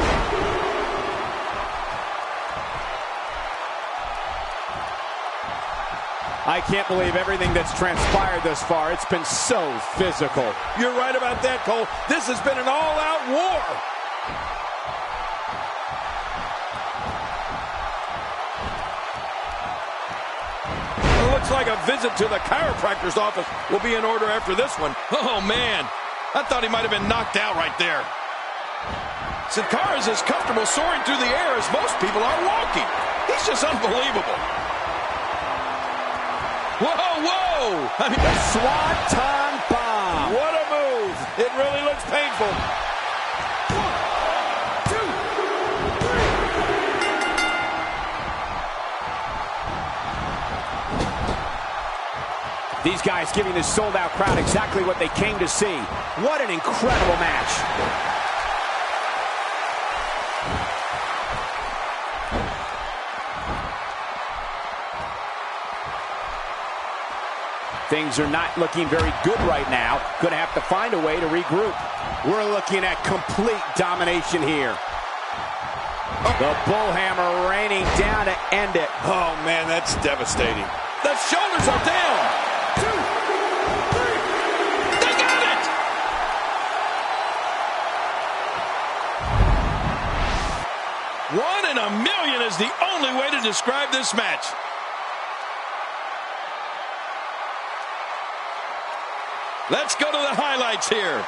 Speaker 3: I can't believe everything that's transpired thus far. It's been so physical.
Speaker 2: You're right about that, Cole. This has been an all-out war. Looks like a visit to the chiropractor's office will be in order after this one. Oh, man. I thought he might have been knocked out right there. Sin Cara is as comfortable soaring through the air as most people are walking. He's just unbelievable. Whoa, whoa! I mean,
Speaker 3: the Swanton bomb.
Speaker 2: What a move! It really looks painful.
Speaker 3: These guys giving this sold-out crowd exactly what they came to see. What an incredible match. Things are not looking very good right now. Going to have to find a way to regroup. We're looking at complete domination here. The bullhammer raining down to end it.
Speaker 2: Oh, man, that's devastating. The shoulders are down. Two, three. They got it! One in a million is the only way to describe this match. Let's go to the highlights here.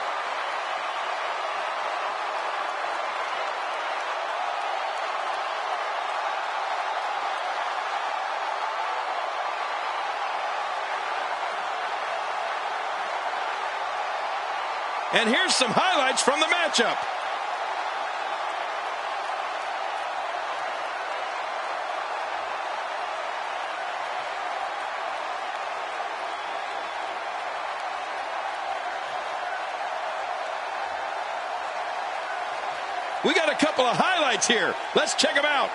Speaker 2: And here's some highlights from the matchup. We got a couple of highlights here. Let's check them out.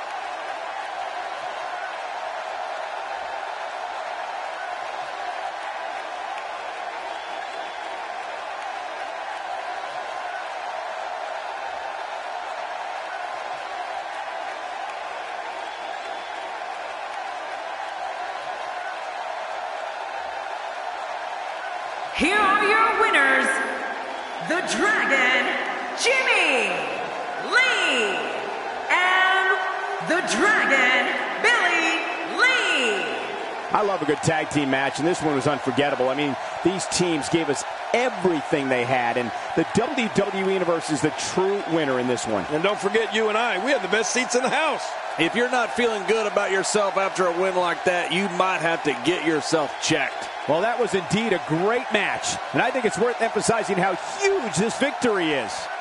Speaker 1: Here are your winners, the Dragon, Jimmy Lee, and the Dragon, Billy Lee.
Speaker 3: I love a good tag team match, and this one was unforgettable. I mean, these teams gave us everything they had, and the W W E Universe is the true winner in this one.
Speaker 2: And don't forget, you and I, we had the best seats in the house.
Speaker 4: If you're not feeling good about yourself after a win like that, you might have to get yourself checked.
Speaker 3: Well, that was indeed a great match, and I think it's worth emphasizing how huge this victory is.